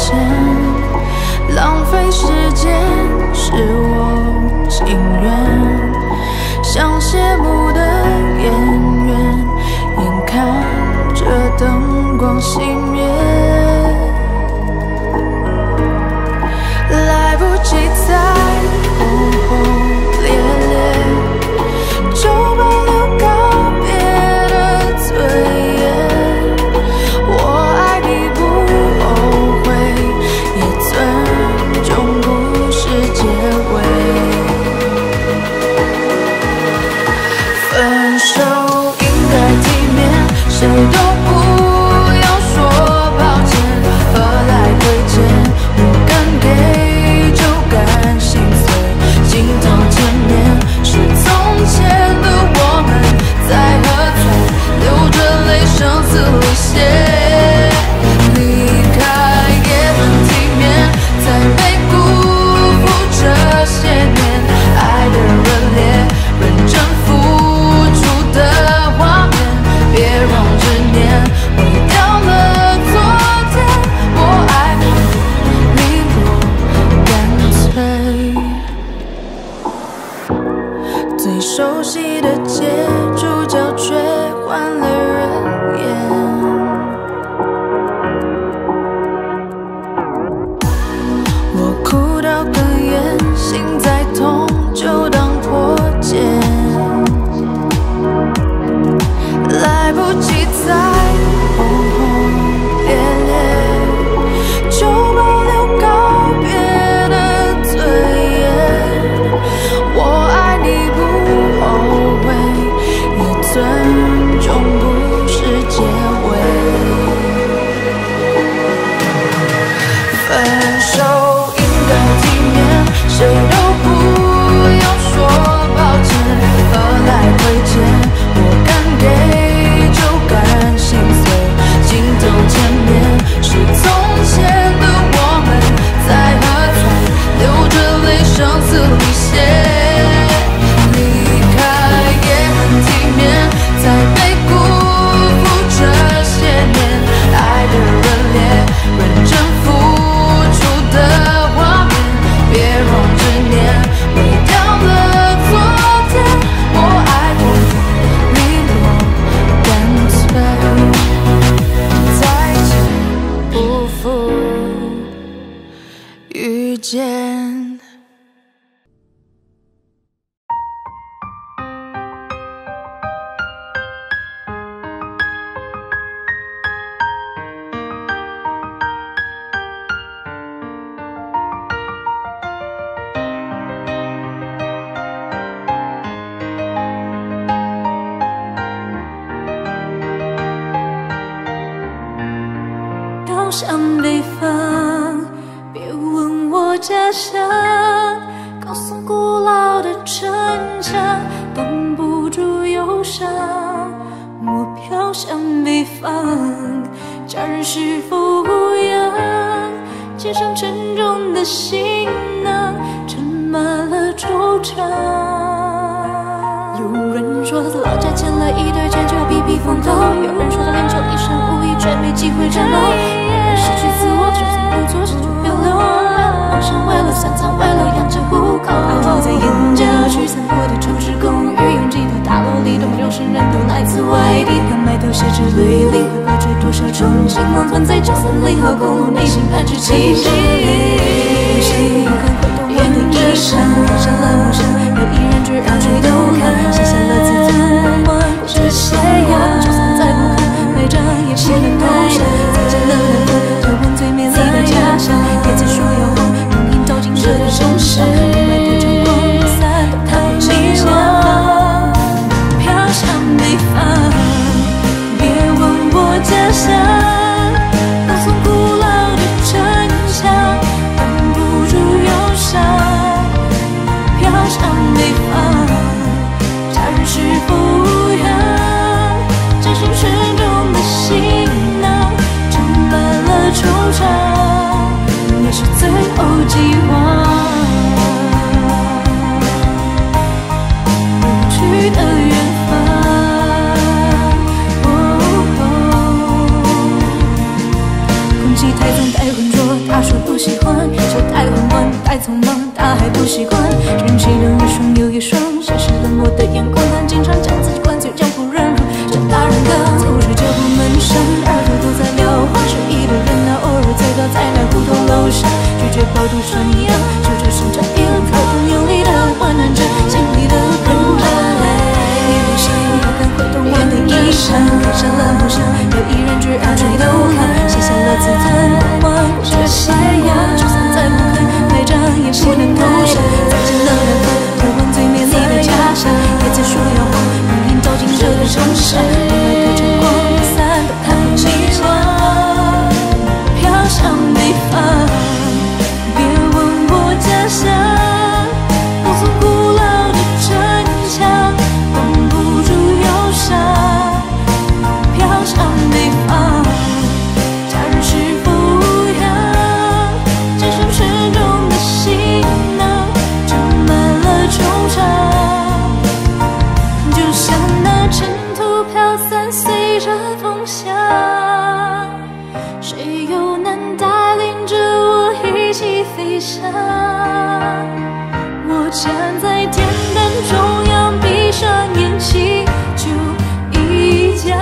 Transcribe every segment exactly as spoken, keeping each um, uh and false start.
前，浪费时间是我情愿。像谢幕的演员，眼看着灯光熄灭，来不及再轰轰烈烈，就保留告别的尊严。我爱你不后悔，也尊重不是结尾。分手应该体面，谁都不要说抱歉，何来亏欠？我敢给就敢心碎，镜头前面是从前的我们，在喝彩，流着泪声嘶力竭。离开也很体面，才没辜负这些年爱的热烈，认真付出的画面，别让执念毁掉了昨天。我爱我利落干脆，最熟悉的街，主角却换了人演。我哭到哽咽，心再痛就当破茧，来不及再轰轰烈烈，就保留告别的尊严。我爱你不后悔，也尊重不是结尾。分手应该体面，谁都不要说抱歉，何来亏欠？我敢给就敢心碎，镜头前面是从前的我们，在喝彩，流着泪声嘶力竭。离开也很体面，才没辜负这些年爱的热烈，认真付出的画面，别让执念毁掉了昨天。我爱我利落干脆，再见不负遇见。 飘向北方，别问我家乡，高耸古老的城墙，挡不住忧伤。我飘向北方，家人是否无恙？肩上沉重的行囊，盛满了惆怅。有人说老家牵了一对千秋，避避风头；有人说他练就一身武艺，却没机会战斗。失去自我，就算不做事就别留。梦想为了三餐，为了养家糊口。爱住在眼角去散过的旧式公寓，拥挤的大楼里的有心人都来自外地，看埋头写着履历，会抱着多少憧憬，梦存在九三零号公路，内心盼着奇迹。有谁敢回头望你一生，放下了梦想，又毅然决然去斗看，写下了自尊，不管这些样，就算再不堪，背着眼前的头像，再见了南方，交换最美丽的家乡，别再说要红，用引导进这个城市，迈不成功，不散都看不清相。飘向北方，别问我家乡，高耸古老的城墙，挡不住忧伤。飘向北方，家人是否无恙？肩上沉重的行囊，盛满了惆怅，也是最后计划。远去的远方，哦哦太匆忙，他还不习惯。人气的一双又一双，现实冷漠的眼光，他经常将自己灌醉，江湖人如这大人的走出脚步门上，耳朵都在撩话，是一堆人啊，偶尔醉倒在那胡同楼上，拒绝饱读涮羊，就这伸展一路跳动用力的温暖着心里的人们。一不心不敢回头望的遗憾，刻下了梦想，又依然决然追头看，写下了自尊不忘过这斜阳，就算再不堪，那张也不能投降。再见了南方，渴望最美丽的家乡，叶子树摇晃，云影照进这个城市，雾霾的晨光，伞都看不清望，飘向北方。别问我家乡，高耸古老的城墙，挡不住忧伤，飘向北方。假日是否无恙？肩上沉重的行囊，盛满了惆怅，就像那尘土飘散，随着风向。谁又能带领着我一起飞翔？我站在天灯中央，闭上眼睛，就一家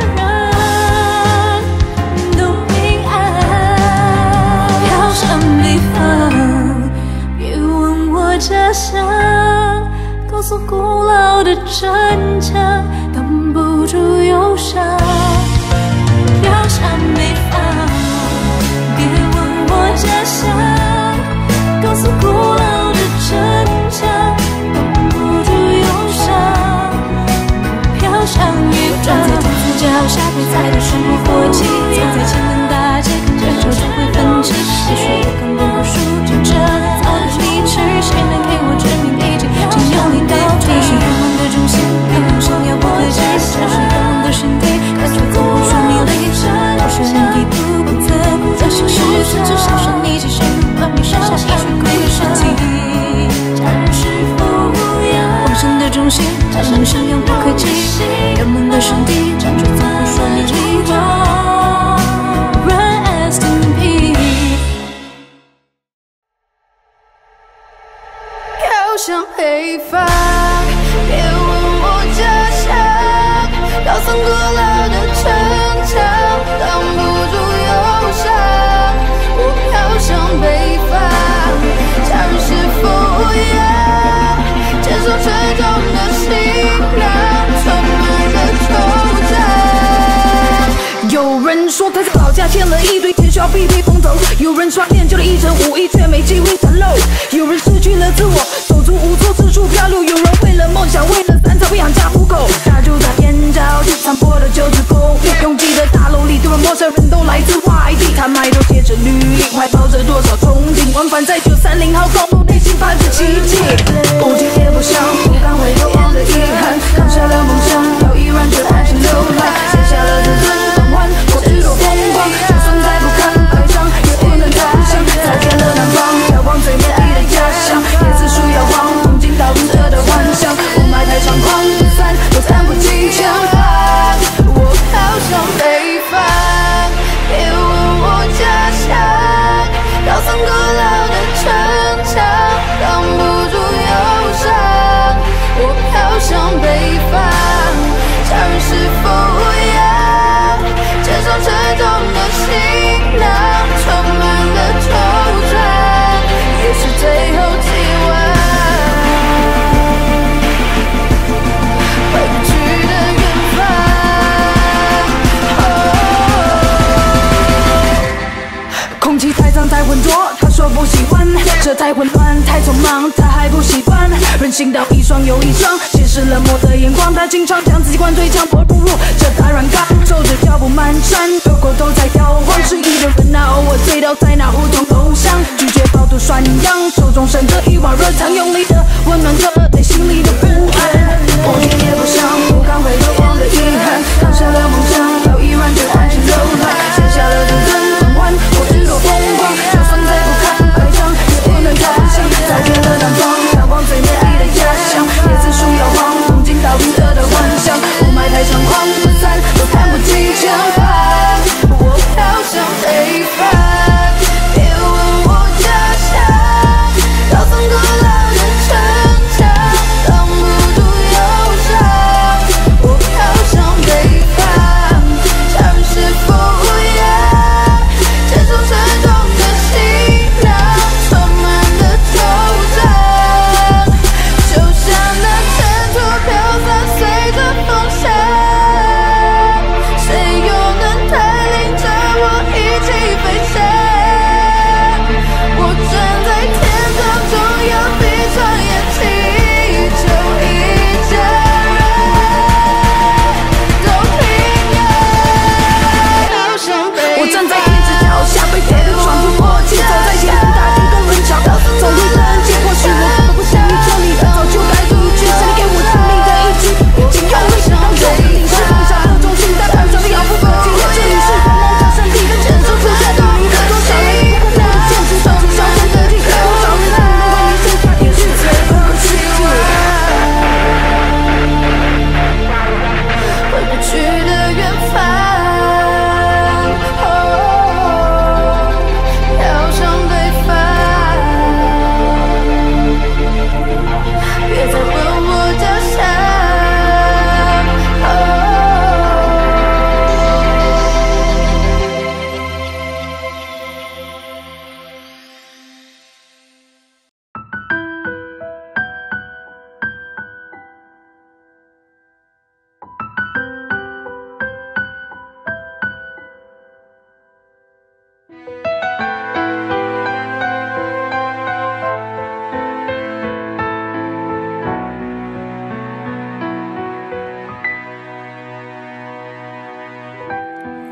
人都平安。飘向北方，别问我家乡，高耸古老的城墙，挡不住忧伤。飘向北方，别问我家乡，高耸古老的城墙，挡不住忧伤。飘向远方，站在天子脚下，陪在的生活气，走在前门大街，看着就只会分歧。也许我刚不过数，就这早的离去，谁能给我致命一击？请用力到底，是愿望的中心，愿望想要不可及，这是愿望的身体，感觉总不说你离开，我是你一步不得不在现实，至少是你只身完美剩下一具骨的身体。家人是否无恙？梦想的中心，他们想要不可及，愿望的身体，感觉总不说你离开。Rest in peace。 飘向北方，别问我家乡，高耸古老的城墙，挡不住忧伤。我飘向北方，家人是否无恙？肩上沉重的行囊，充满了惆怅。有人说他在老家欠了一堆钱，需要避避风头；有人说练就了一身武艺，却没机会展露；有人失去了自我，手足无措，四处漂流；有人为了梦想，为了三餐不养家糊口。家住在边郊地，残破的九子沟，拥挤的大楼里，多少陌生人都来自外地，他们都写着履历，怀抱着多少憧憬，往返在九三零号公路，内心盼着奇迹。不急也不想，不敢回头望的遗憾，扛下了梦想，要依然却还是流浪，写下了自尊光环，过日落风光，就算再不堪百丈，也不能投降。再见了南方，眺望最美丽的家乡，叶子树摇晃，从今到明日的幻想，雾霾太猖狂，伞都看不清前方。我飘向北方，别问我家乡，高耸古老的城墙，挡不住忧伤。我飘向北方，家人是否无恙？肩上沉重的行囊，充满了惆怅，也是最后寄望。回不去的远方，空气太脏太浑浊，他说不喜欢，这太混乱太匆忙，他还不习惯。人行道一双又一双，现实冷漠的眼光，他经常将自己灌醉，强迫步入这大软缸，走着脚步蹒跚，回过头才摇晃，失意的人啊，偶尔醉倒在那胡同楼上，拒绝饱读涮羊，手中盛着一碗热汤，用力的温暖着内心里的不安。不急也不想，不敢回头望的遗憾，扛下了梦想，要依然却还是流浪，写下了自尊光环，过日落风光，就算再不堪百丈，也不能投降。再见了南方，眺望最美丽的家乡，叶子树摇晃，从今到明日的幻想，雾霾太猖狂，伞都看不清前方。我飘向北方，别问我家乡，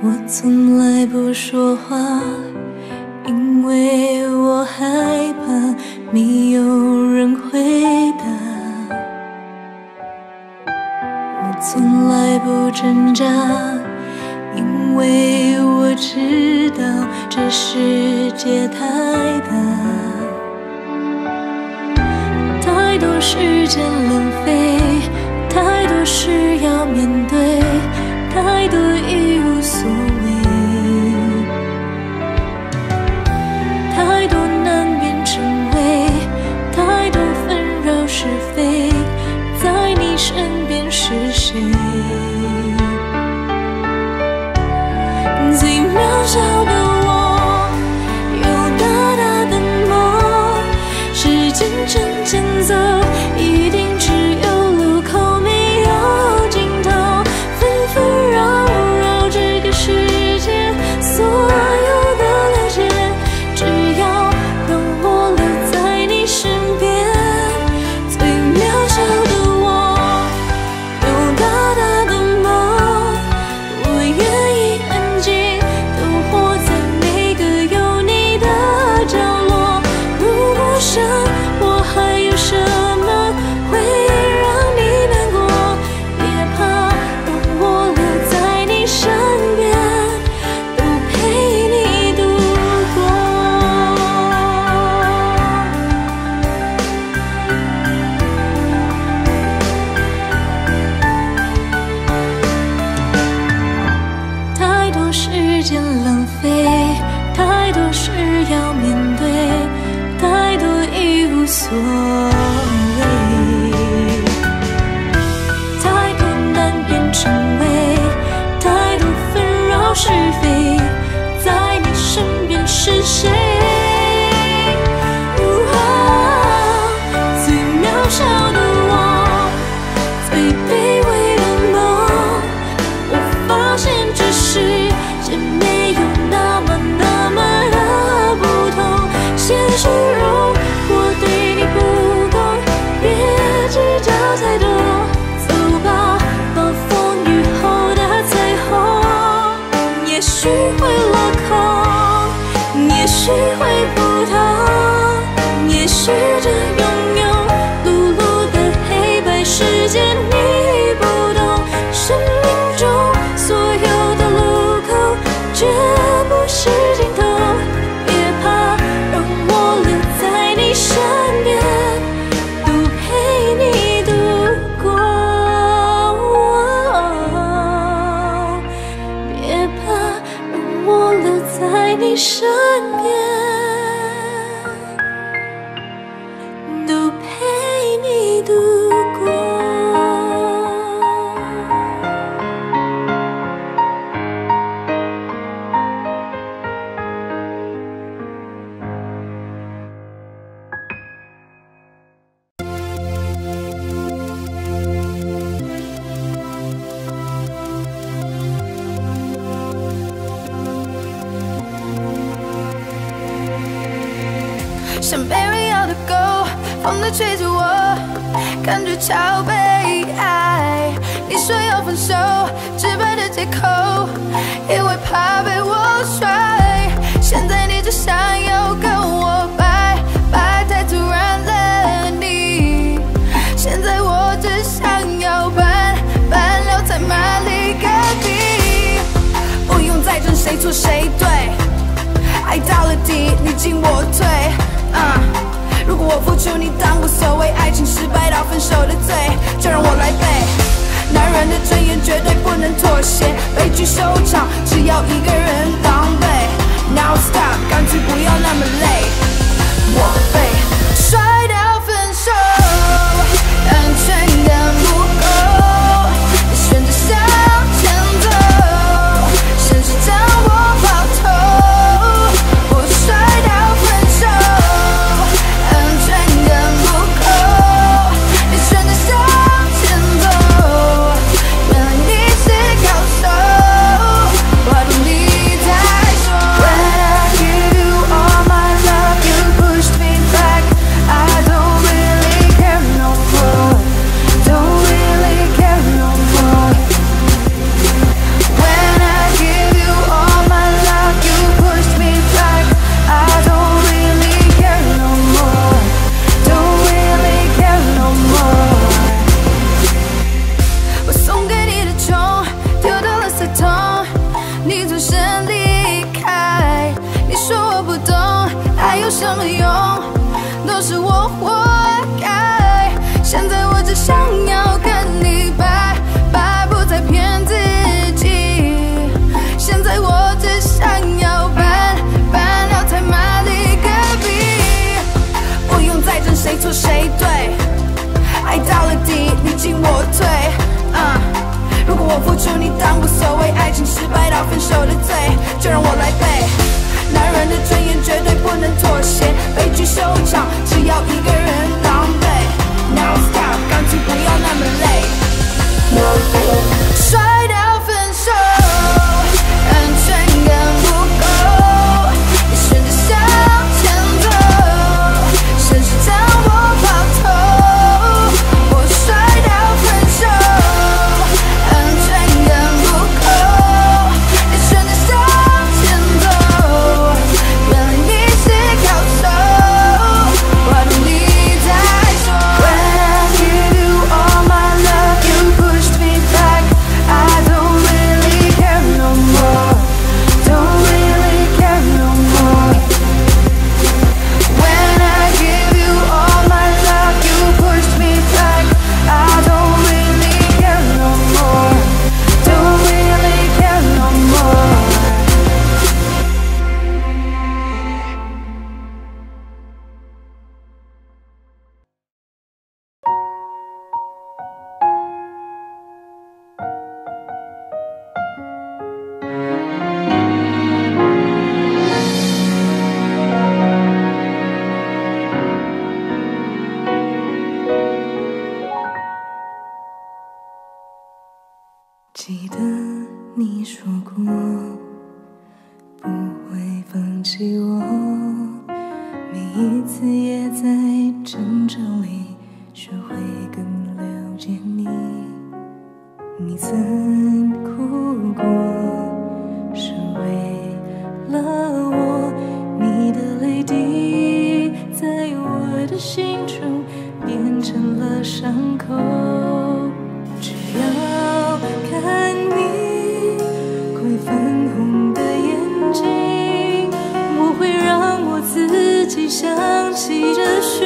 我从来不说话，因为我害怕没有人回答。我从来不挣扎，因为我知道这世界太大，太多时间浪费，太多事要面对，太多已无所谓，太多难辨真伪，太多纷扰是非，在你身边是谁？最渺小的我，有大大的梦，时间正前走，一定只有路口没有尽头，纷纷扰扰这个世界，所有的了解，只要让我留在你身边。最渺小的我，有大大的梦，我愿意安静地活在每个有你的角落。如果想我还有什么会让你难过，别怕，让我留在你身边，都陪你度过。太多时间浪费，太多事要面对，太多已无所谓，太多难辨真伪，太多纷扰是非，在你身边是谁？最渺小的我，最卑微的梦，我发现这世界没有那么那么的不同。现实如果对你不公，别计较太多，走吧，暴风雨后的彩虹，也许会落空，也许会不同，也许这庸庸碌碌的黑白世界你不懂。生命中所有的路口，绝不是尽头，别怕，让我留在你身边，都陪你度过。别怕，让我留在你身边，都陪你度过。 像被人咬的狗，风在吹着我，感觉超被爱。你说要分手，直白的借口，因为怕被我甩。现在你只想要跟我拜拜，太突然了你。现在我只想要搬搬留在马里隔壁，不用再争谁错谁对，爱到了底，你进我退。Uh, 如果我付出你当无所谓，爱情失败到分手的罪，就让我来背。男人的尊严绝对不能妥协，悲剧收场只要一个人狼狈。Now stop， 干脆不要那么累，我被甩掉分手，安全感不够，你选择向前走，现实将我抛投，我甩掉分手。安全感不够，你选择向前走，原来你是高手，我懂你。 有什么用？都是我活该。现在我只想要跟你拜拜，不再骗自己。现在我只想要搬搬到太麻里隔壁，不用再争谁错谁对，爱到了底你进我退。嗯，如果我付出你当无所谓，爱情失败到分手的罪，就让我来背。男人的尊严绝对不能妥协，悲剧收场，只要一个人狼狈。Now stop， 钢琴不要那么累。甩掉分手，安全感不够，你选择向前走，现实将我抛投。我甩掉分手，安全感不够，你选择向前走，原来你是高手，我懂你在说。When I give you all my love, you pushed me back. I don't really care no more. Don't really care no more. When I give you all my love, you pushed me back. I don't really care no more. Don't really care no more. 记得你说过不会放弃我，每一次也在争吵里学会更了解你。你曾哭过，是为了我，你的泪滴在我的心中变成了伤口。只要看你快粉红的眼睛，我会让我自己想起这旋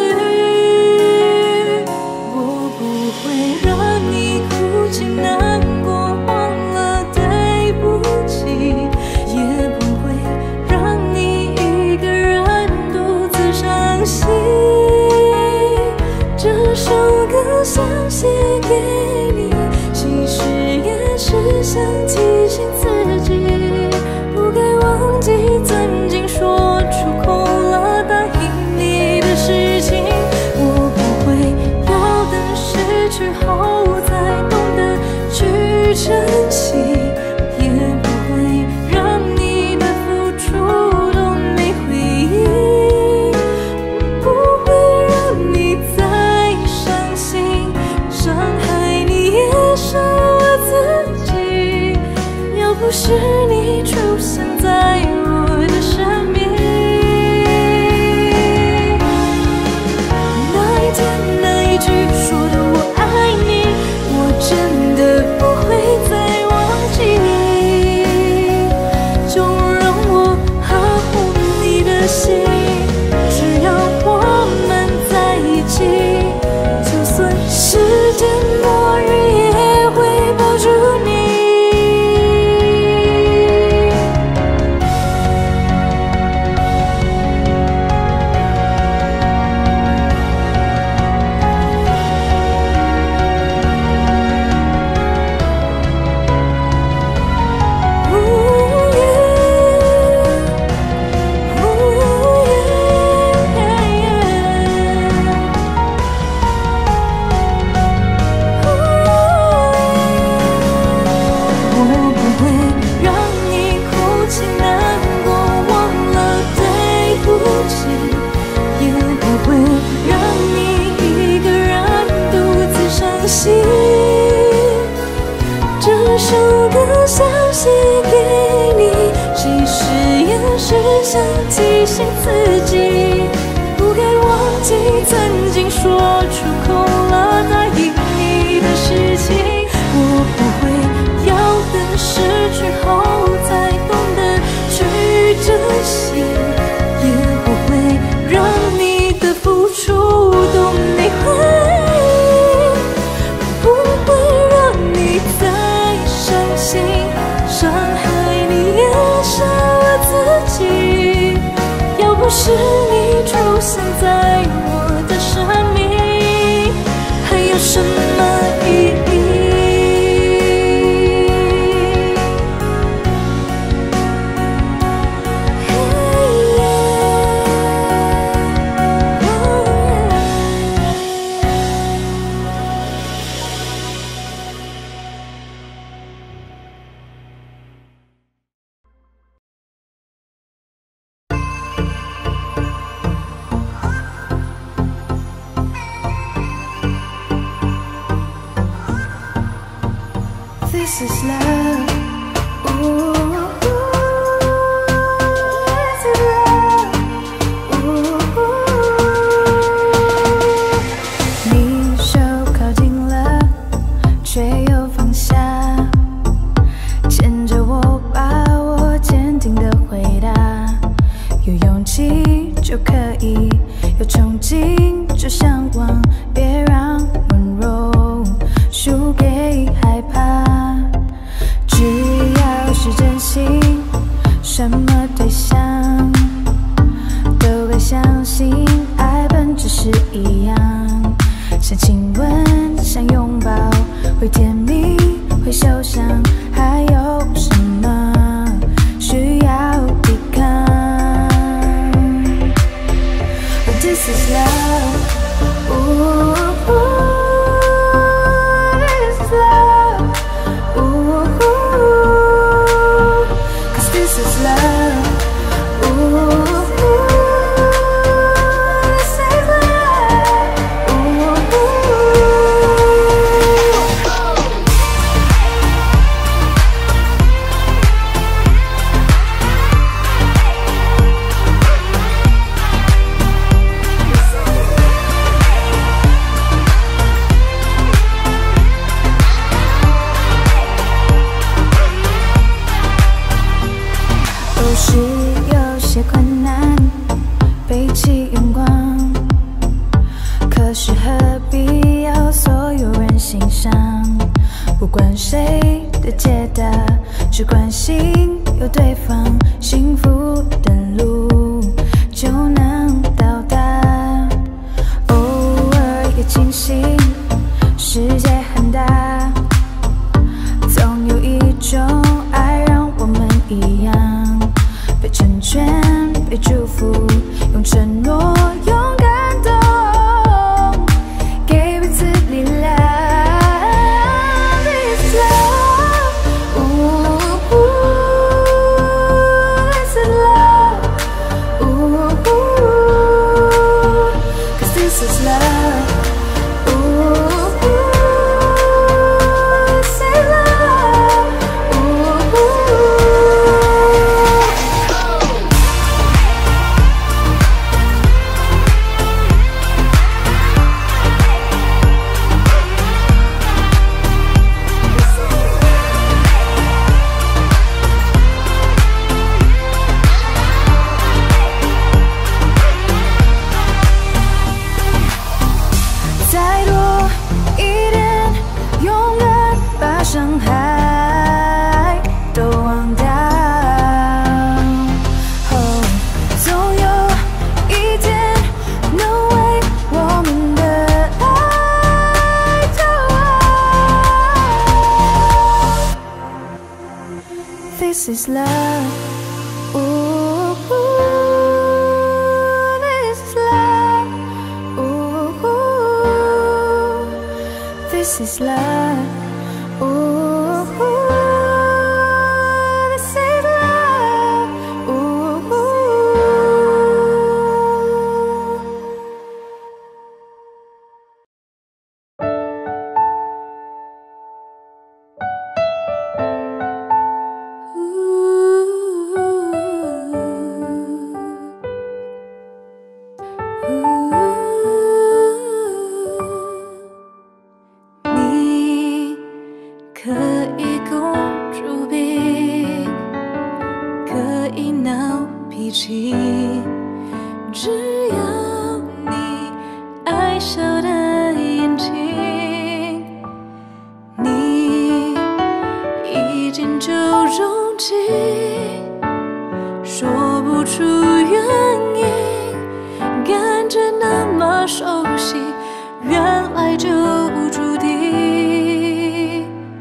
律。我不会让你哭泣难过，忘了对不起，也不会让你一个人独自伤心。这首歌想写给你，其实也是想提醒自己，不该忘记曾经说出口了答应你的事情。我不会要等失去后才懂得去珍惜，也不会让你的付出都没回应。不会让你再伤心，伤害你也伤了自己。要不是你出现在我的生命，那一天那一句说的我爱你，我真的不会再忘记。就让我呵护你的心，只要我们在一起，就算世界末日也会抱住你。这首歌想写给你，其实也是想提醒自己，不该忘记曾经说出口了答应你的事情。我不会要等失去后才懂得去珍惜，也不会起。要不是你出现在我的生命，还有什么意义？ This is love. Ooh, this is love. Ooh, 你手靠近了，却又放下，牵着我，把我坚定的回答。有勇气就可以，有憧憬就向往，别让温柔输给害怕。只要是真心，什么对象都该相信，爱本质是一样。像亲吻，像拥抱，会甜蜜，会受伤，还有什么需要抵抗？But this is love. Ooh, this is love. Ooh, 'cause this is love. Ooh, this is love. Ooh. 有时有些困难，背起眼光，可是何必要所有人欣赏？不管谁的解答，只关心有对方，幸福的路就能到达。偶尔也庆幸世界很大，总有一种爱让我们一样。被成全，被祝福，用承诺，用感动，给彼此力量。This is love. Ooh, this is love. Ooh, 'cause this is love. Ooh, this is love. Ooh. 再多一点勇敢，把伤害都忘掉。哦，总有一天能为我们的爱骄傲。This is love. Ooh, this is love. Ooh, this is love. Ooh, this is love. Ooh. 你可以公主病，可以闹脾气，只要你爱笑的眼睛，你一见就钟情，说出原因，感觉那么熟悉，原来就注定。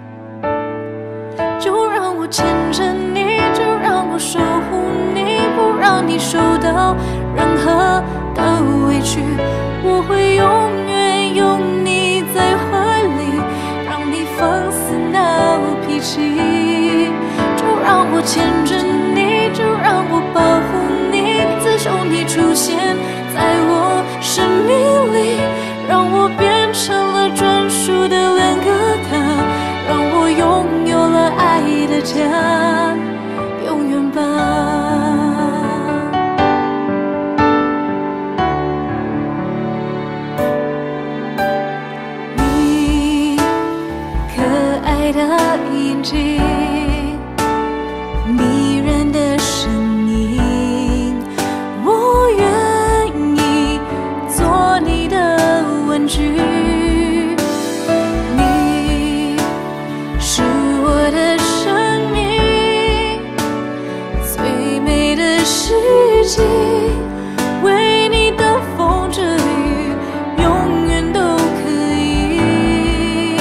就让我牵着你，就让我守护你，不让你受到任何的委屈。我会永远拥你在怀里，让你放肆闹脾气。就让我牵着你，就让我保护你，自从你出现在我生命里，让我变成了专属的两个他，让我拥有了爱的家，永远吧。你可爱的眼睛，迷人的声音，我愿意做你的玩具。你是我的生命，最美的事情，为你的风遮雨，永远都可以。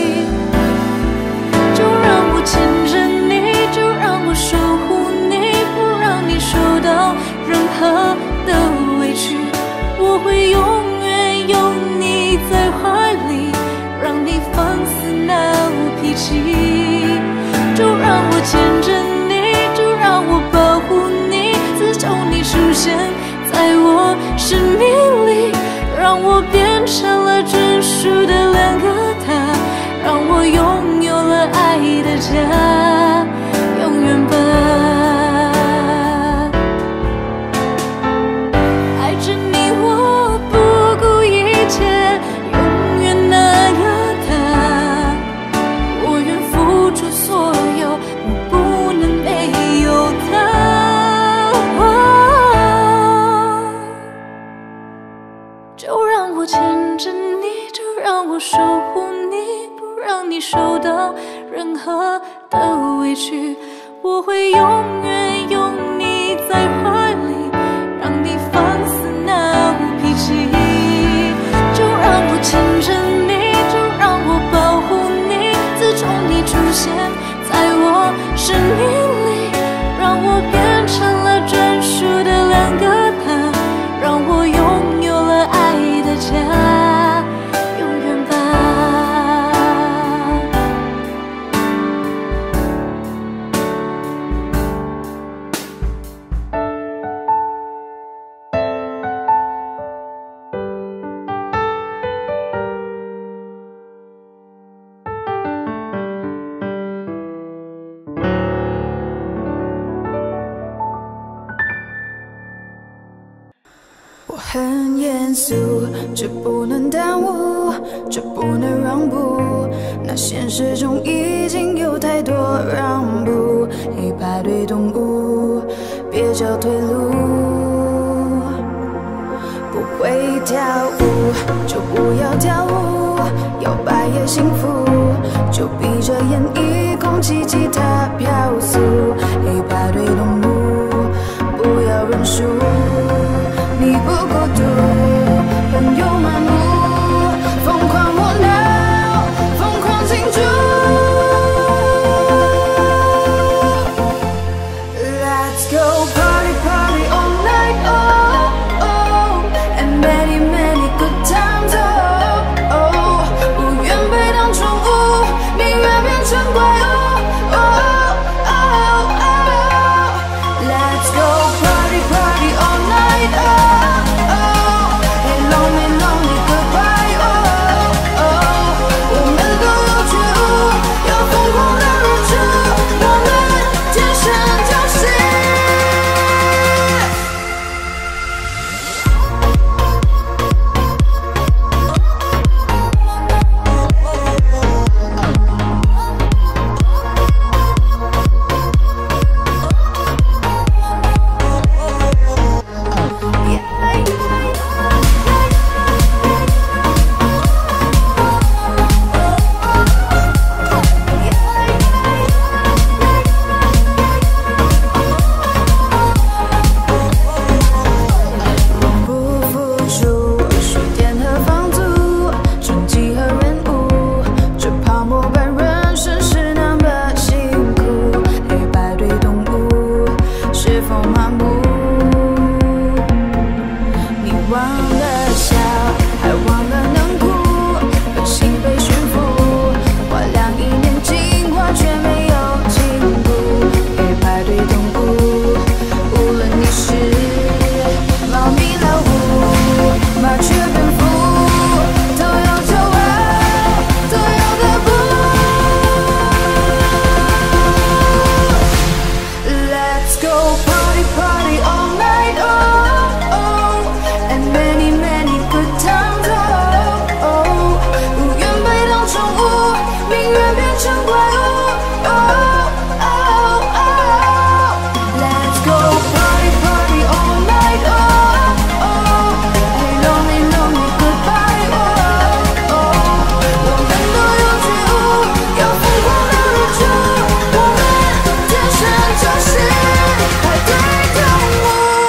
就让我牵着你，就让我守护你，不让你受到任何的委屈。我会永远拥你在怀里，让你放肆闹脾气。就让我牵着你，就让我保护你，自从你出现在我生命里，让我变成了专属的两个他，让我拥有了爱的家，永远吧。爱着你我不顾一切，永远那个他，我愿付出所有，我不能没有他。就让我牵着你，就让我守护你，不让你受到任何的委屈。我会永远拥你在怀里，让你放肆闹脾气。就让我牵着你，就让我保护你，自从你出现在我生命里，让我变成了专属的两个他，让我拥有了爱的家，永远吧。 我很严肃，这不能耽误，这不能让步。那现实中已经有太多让步，一排对动物，别找退路。不会跳舞就不要跳舞，摇摆也幸福，就闭着眼一空气吉他飘速。一排对动物，不要认输。你不孤独，朋友漫步，疯狂我闹，疯狂庆祝。Let's go party party all night, oh oh, and many many good times, oh oh。不愿被当宠物，宁愿变成怪物。Let's go party party all night, oh oh。Lonely lonely goodbye, oh oh。我们都有觉悟，要疯狂的日出，我们天生就行。 漫步。你忘了笑，还忘了能哭，本心被驯服，花两亿年进化却没有进步，给排队同步。无论你是猫咪老虎、麻雀蝙蝠，都有骄傲，都有的不。Let's go party party all night, oh oh, and many many good times, oh oh。无缘被当宠物，宁愿变成怪物，oh oh oh。Let's go party party all night, oh oh, hey lonely lonely goodbye, oh oh。我们都有觉悟，有疯狂的日出，我们天生就是排队动物。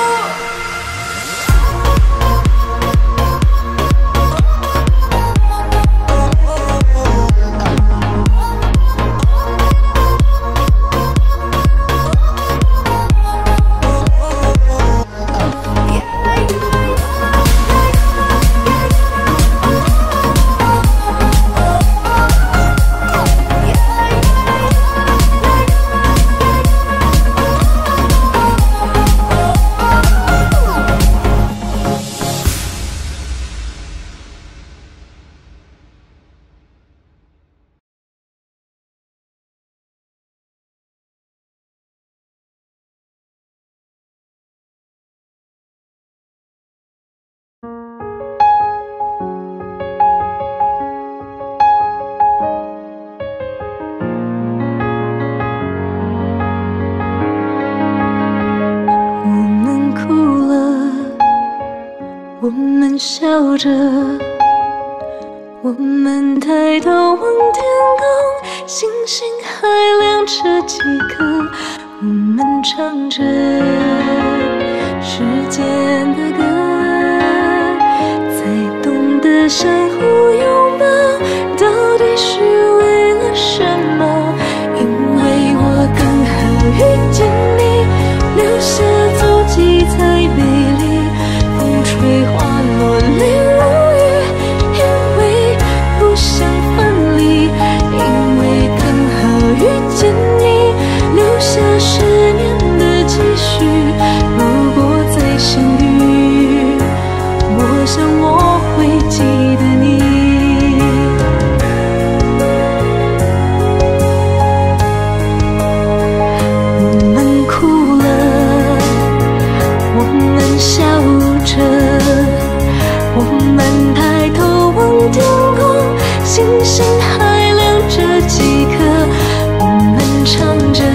我们哭了，我们笑着，我们抬头望天空，星星还亮着几颗。我们唱着时间的歌，才懂得相互拥抱，到底是为了什么？因为我刚好遇见你，留下足迹才美丽，风吹花落泪如雨，因为不想分离，因为刚好遇见你，留下十年的期许。如果再相遇，我想我会记得你。我们哭了，我们笑着，我们抬头望天空，星星还亮着几颗。我们唱着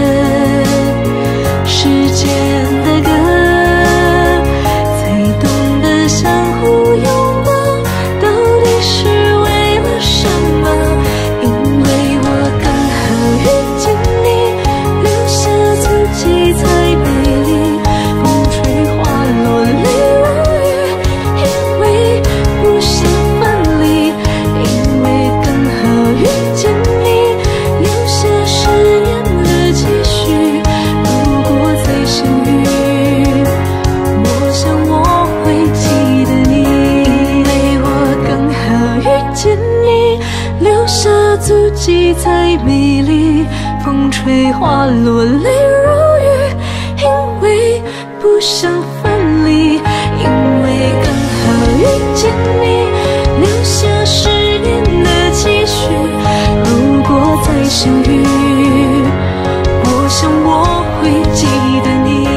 时间的歌，才懂得相互拥抱，到底是为了什么？因为我刚好遇见你，留下足迹才美丽，风吹花落泪如雨，因为不想分离，因为刚好遇见你，留下十年的期许。如果再相遇，我想我会记得你，因为我刚好遇见你，留下足迹才美丽，风吹花落泪如雨，因为不想分离，因为刚好遇见你，留下十年的期许。如果再相遇，我想我会记得你，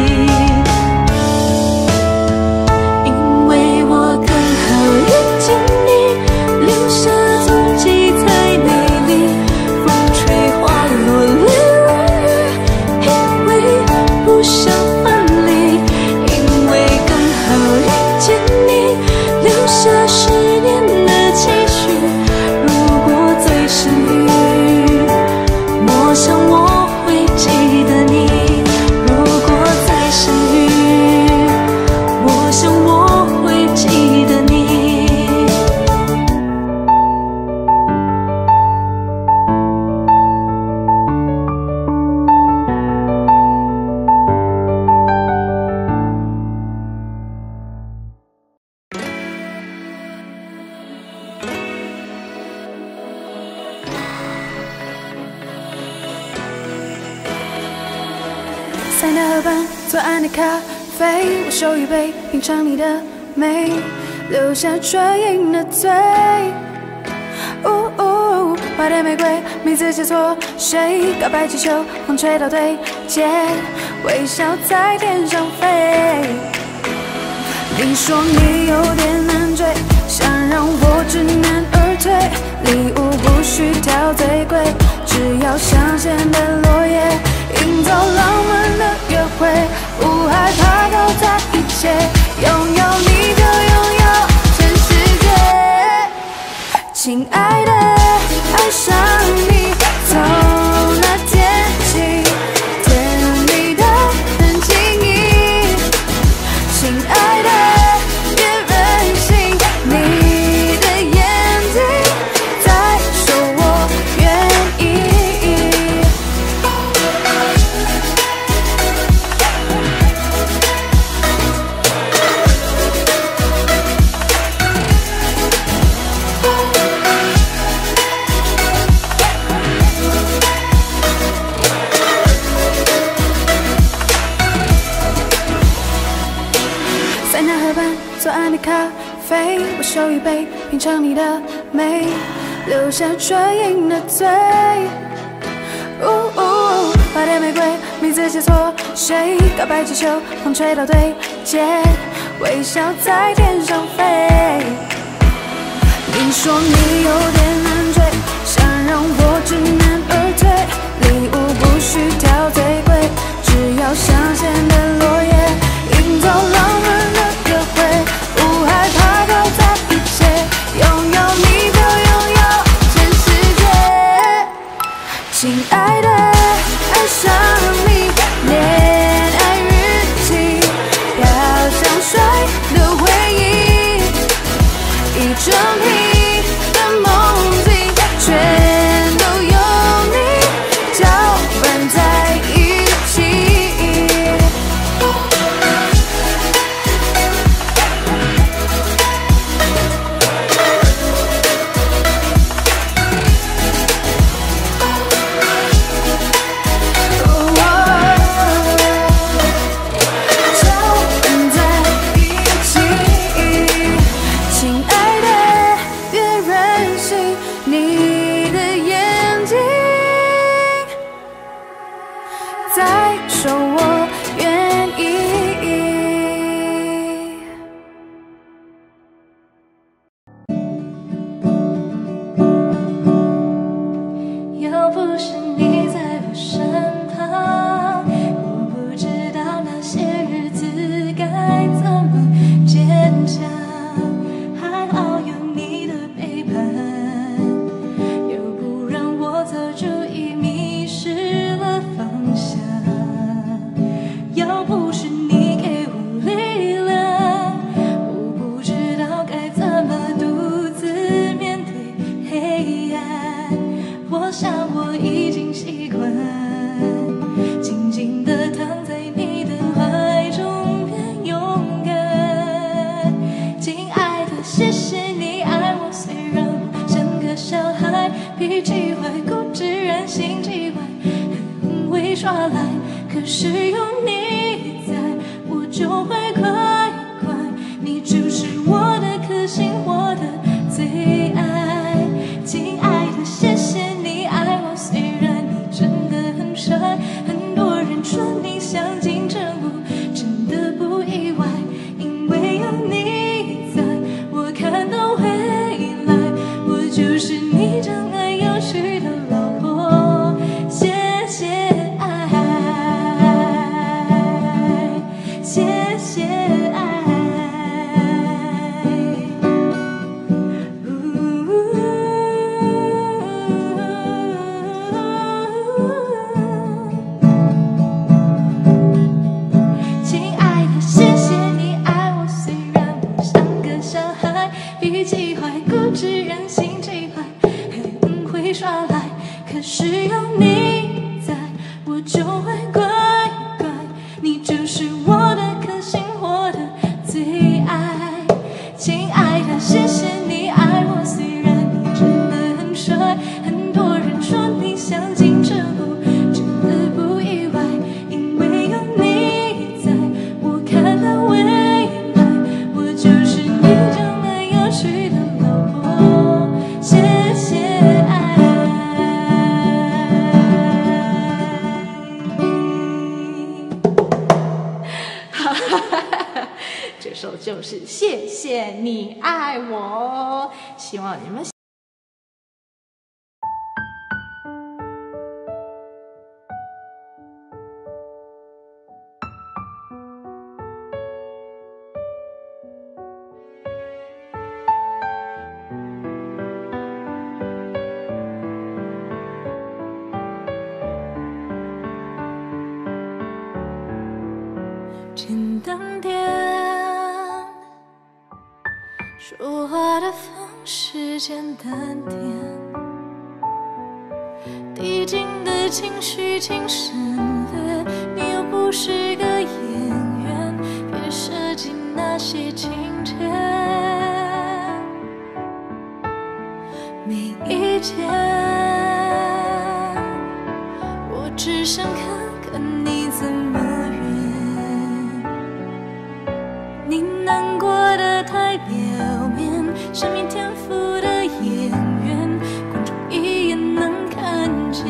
因为我刚好遇见你，留下足迹才美丽，风吹花落泪如雨，因河畔左岸的咖啡，我手一杯，品尝你的美，留下唇印的嘴。呜呜，花店玫瑰，名字写错谁？告白气球，风吹到对街，微笑在天上飞。你说你有点难追，想让我知难而退，礼物不需挑最贵，只要香榭的落叶，营造浪漫的约会，不害怕搞砸一切，拥有你就拥有全世界。亲爱的，爱上你，从那天起，甜蜜的很轻易。亲爱的，别任性，你的眼睛在说我愿意。在那河畔左岸的咖啡，我手一杯，品尝你的美，留下唇印的嘴。呜呜，花店玫瑰，名字写错谁？告白气球，风吹到对街，微笑在天上飞。你说你有点难追，想让我知难而退，礼物不需挑最贵，只要香榭的落叶，营造浪漫的约会，不害怕搞砸一切，拥有你就拥有全世界。亲爱的，爱上你，恋爱日记，飘香水的回忆，一整瓶的梦境，全都有你搅拌在一起。再说我愿意。 要不是你在我身旁，我不知道那些日子该怎么坚强。还好有你的陪伴，又不让我走出一迷失了方向。要不是你给我力量，我不知道该怎么独自面对黑暗。我想我已经习惯，静静地躺在你的怀中变勇敢。亲爱的，谢谢你爱我，虽然我像个小孩，脾气坏，固执任性极坏，很会耍赖。可是有你在，我就会乖乖。你就是我的颗星，我的最爱。亲爱的，谢谢你爱我，虽然你真的很帅，很多人说你像金城武，真的不意外，因为有你在，我看到未来。我就是你真爱有趣的老婆，谢谢爱。 这首就是谢谢你爱我，希望你们。 简单点，说话的方式简单点，递进的情绪请省略，你又不是个演员，别设计那些情节。没意见，我只想看看你怎么你难过的太表面，生命天赋的演员，观众一眼能看见。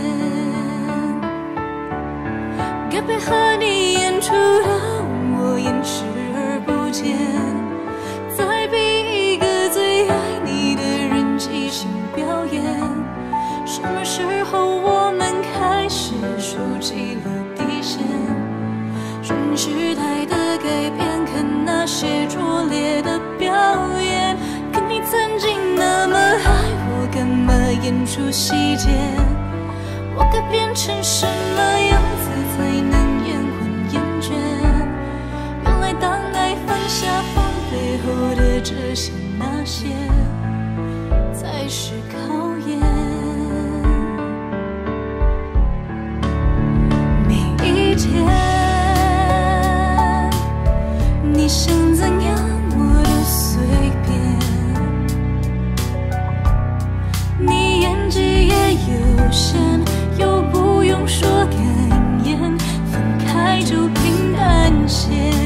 该配合你演出的我演视而不见，再比一个最爱你的人即兴表演。什么时候我们开始熟悉了底线？顺应时代的改变，看那些拙劣的表演。可你曾经那么爱我，干嘛演出细节？我该变成什么样子才能延缓厌倦？原来当爱放下放背后的这些那些，才是考验。每一天你想怎样我都随便，你演技也有限，又不用说感言，分开就平淡些。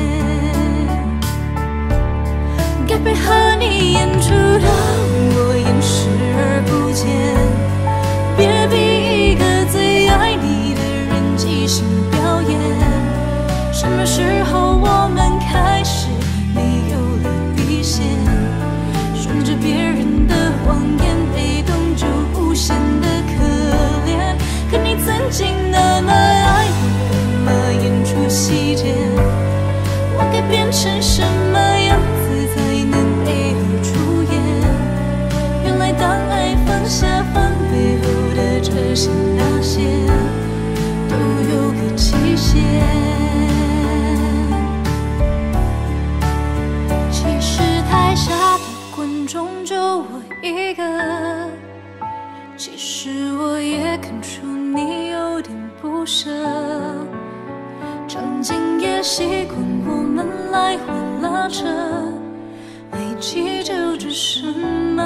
该配合你演出的我演视而不见，别逼一个最爱你的人即兴表演。什么时候我们开始没有了底线？顺着别人的谎言，被动就无限的可怜。可你曾经那么爱我，干嘛演出细节？我该变成什么样子才能配合出演？原来当爱放下放背后的这些那些，都有个期限。下的观众就我一个，其实我也看出你有点不舍。场景也习惯我们来回拉扯，还记就着什么？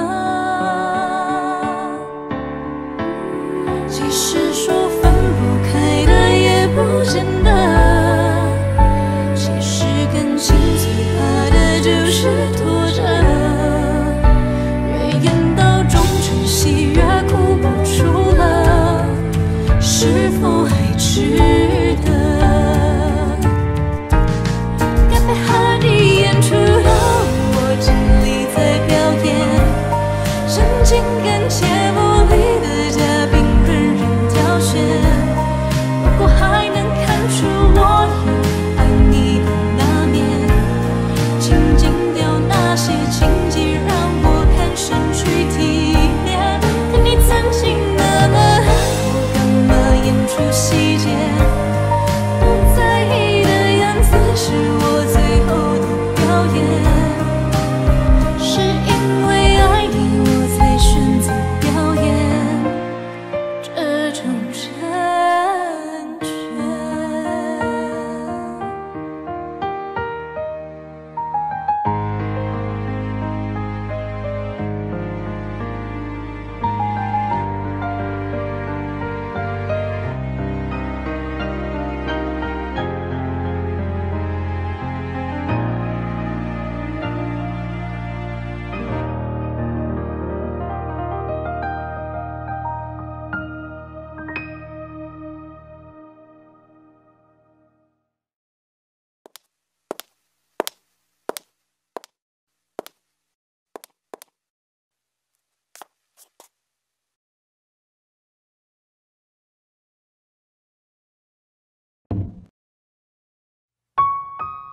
其实说分不开的也不见得，其实感情最怕的就是拖。越演到中场戏越哭不出了，是否还值得？该配合你演出的我尽力在表演，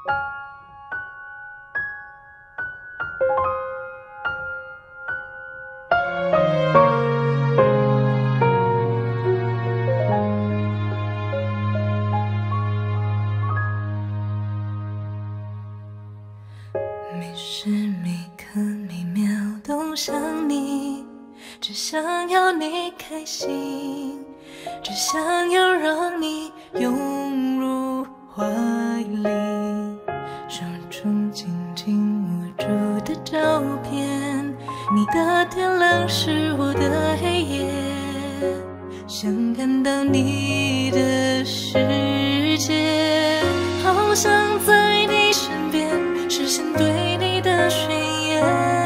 每时每刻每秒都想你，只想要你开心，只想要让你拥入怀里，手中紧紧握住的照片，你的天亮是我的黑夜，想看到你的世界，好想在你身边实现对你的宣言，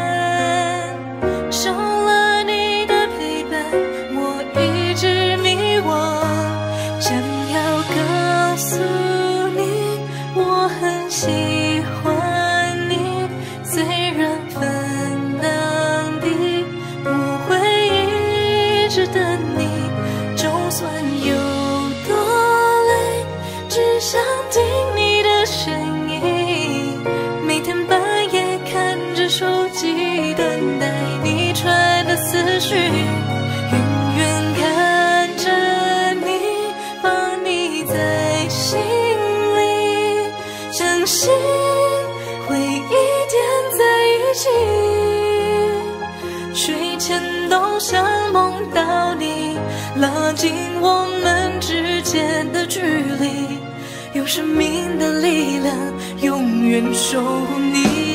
少了你的陪伴，我一直迷惘，想要告诉你，我很喜欢你，虽然分两地，我会一直等你，就算有多累，只想听你的声音，每天半夜看着手机，等待你传的思绪，远远看着你，放你在心里，相信会一天在一起，睡前都想梦到你，拉近我们之间的距离，用生命的力量永远守护你。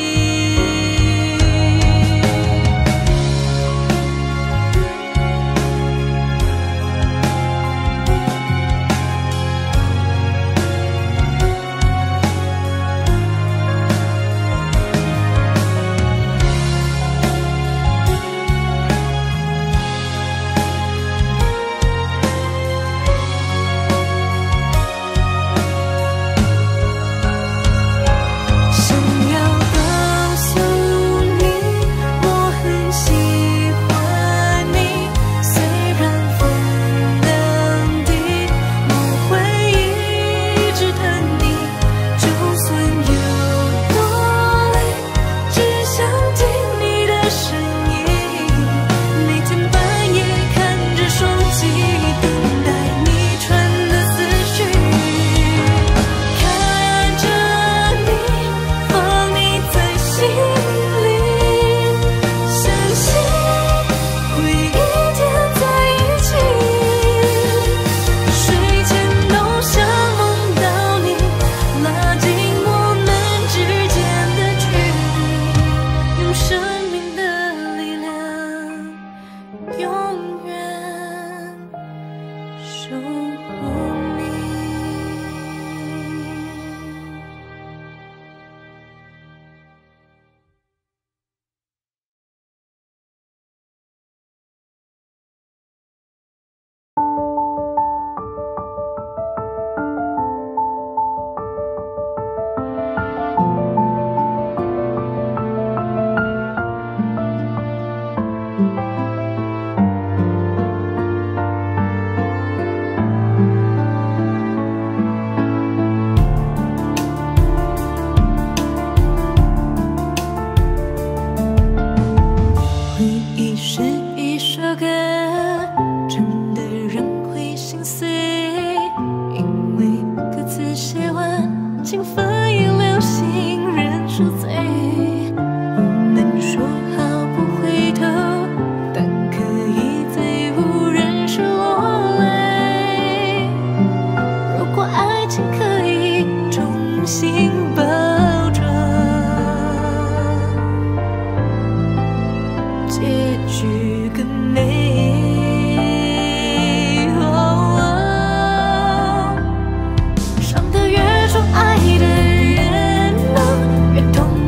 伤得越重，爱的人能越痛。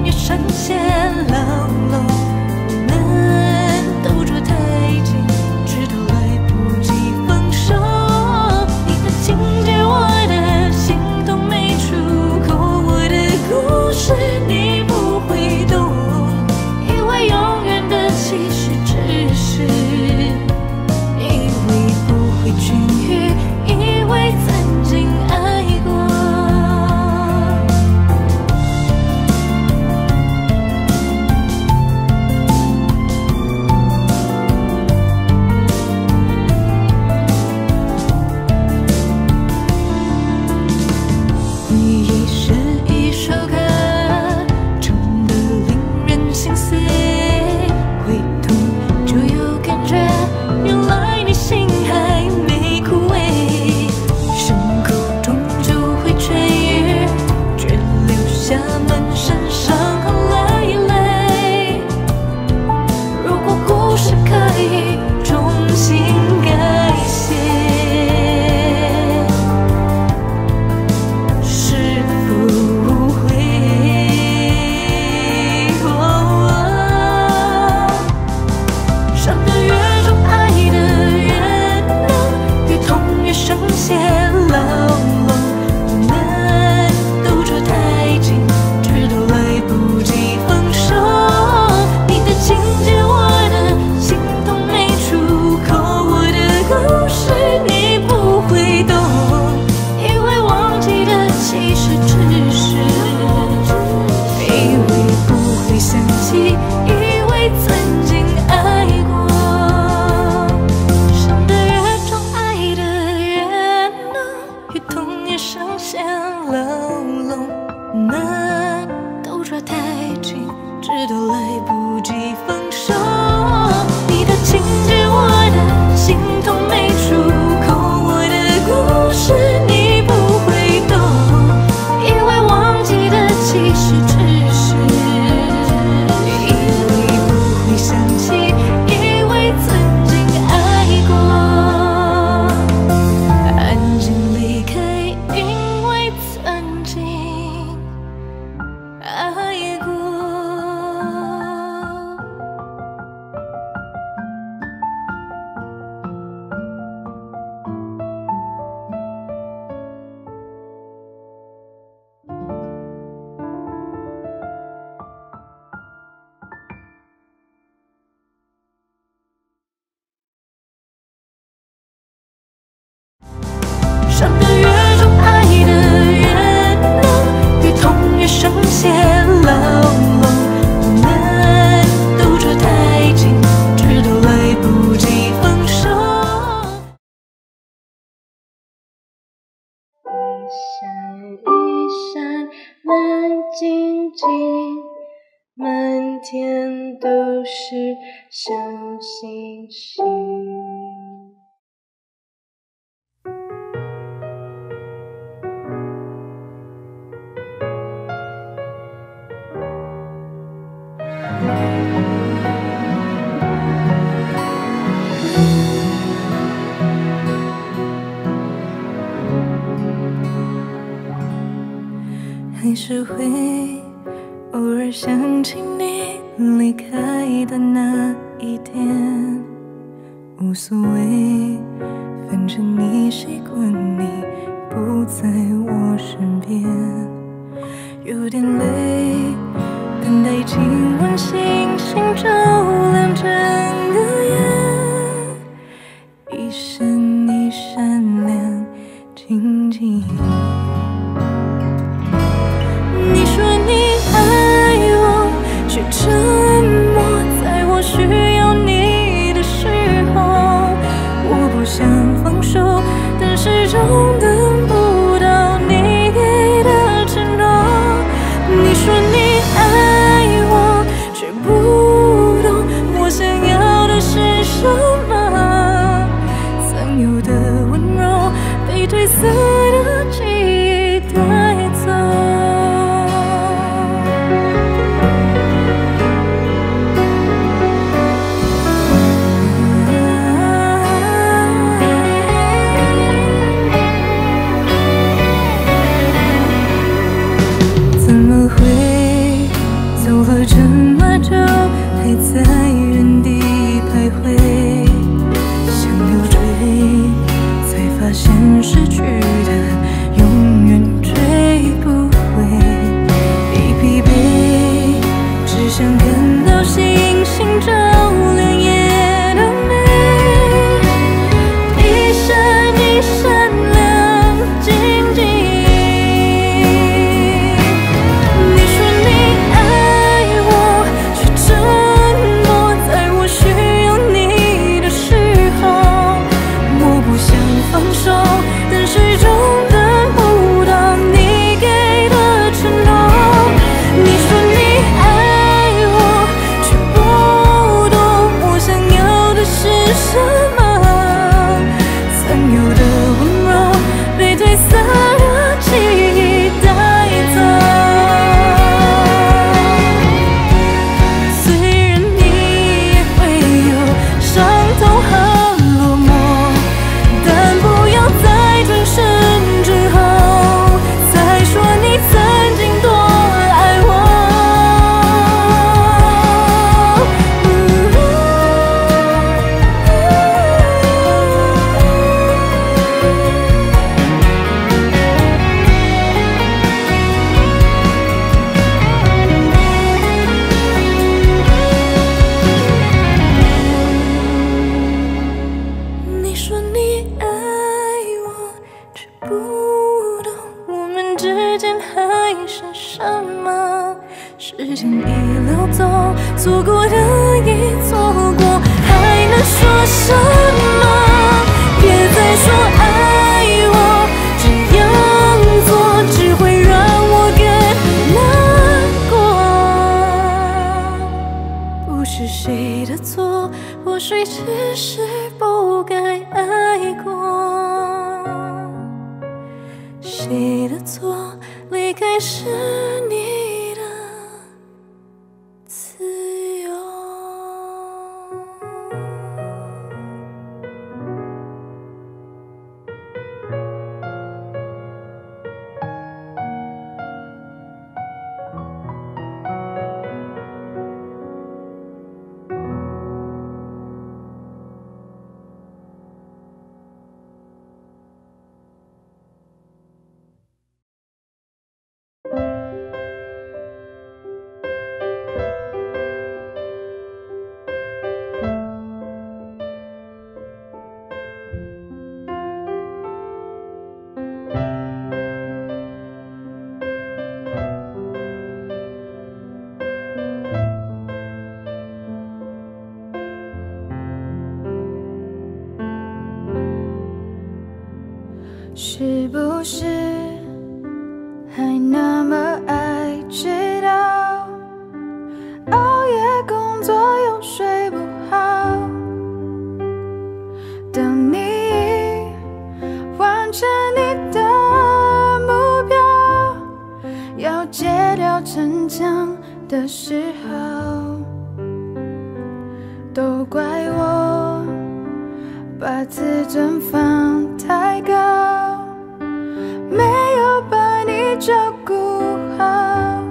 们都抓太紧，直到来不及放手。你的情节，我的心痛没出口，我的故事你不会懂，以为忘记的其实只是，以为不会想起，以为曾经爱过，安静离开，因为曾经爱过。伤得越重，爱的越浓，越痛越深陷牢笼。我们都抓太紧，直到来不及放手。一闪一闪蓝晶晶，满天都是小星星。还是会偶尔想起你离开的那一天，无所谓，反正你习惯你不在我身边，有点累，等待今晚星星照亮整个夜，一闪一闪亮晶晶。你说你爱我，却沉默在我需要你的时候。我不想放手，但始终等不到你给的承诺。你说你爱我，却不懂我想要的是什么。曾有的温柔被褪色的记忆带走。这么久还在原地徘徊，想要追，才发现失去的永远追不回。一疲惫，只想看到星星照亮夜的美，一闪一闪亮晶晶。但始终等不到你给的承诺。你说你爱我，却不懂我想要的是什么。曾有的温柔被褪色的记忆带走。虽然你也会有伤痛和落寞，但不要再转身之后再说你曾经多爱我。你说你爱我，却不懂我们之间还剩什么。时间已流走，错过的已错过，还能说什么？别再说爱我，这样做只会让我更你的自由。 是不是还那么爱知道，熬夜工作又睡不好，等你完成你的目标，要戒掉逞强的时候，都怪我把自尊放太高，没有把你照顾好。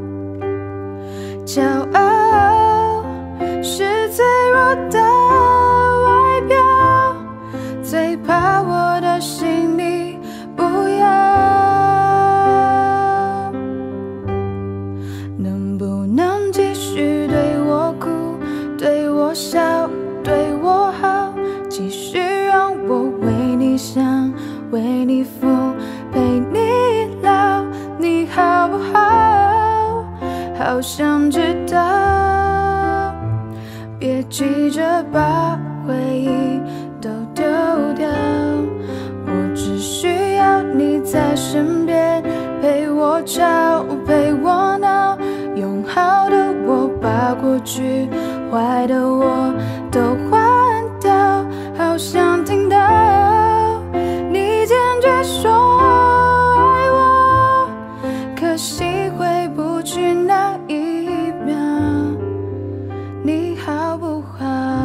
骄傲是脆弱的外表，最怕我的心里不要。能不能继续对我哭，对我笑，对我好，继续让我为你想，为你疯，陪你老，你好不好？好想知道，别急着把回忆都丢掉，我只需要你在身边，陪我吵，陪我闹，用好的我把过去坏的我都换掉，好想听到你坚决说爱我，可惜回不去那一秒，你好不好？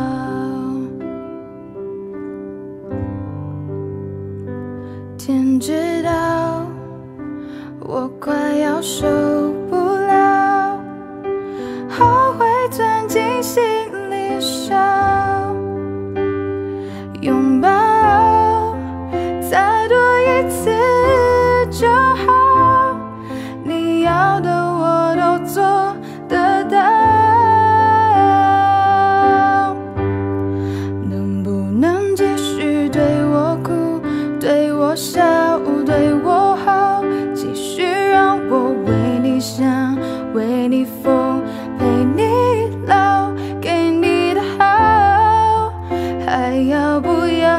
天知道我快要受不了，后悔钻进心里烧，拥抱再多一次就好，你要的我都做得到。能不能继续对我哭，对我笑，对我好，继续让我为你想，为你疯，陪你老，给你的好，还要不要？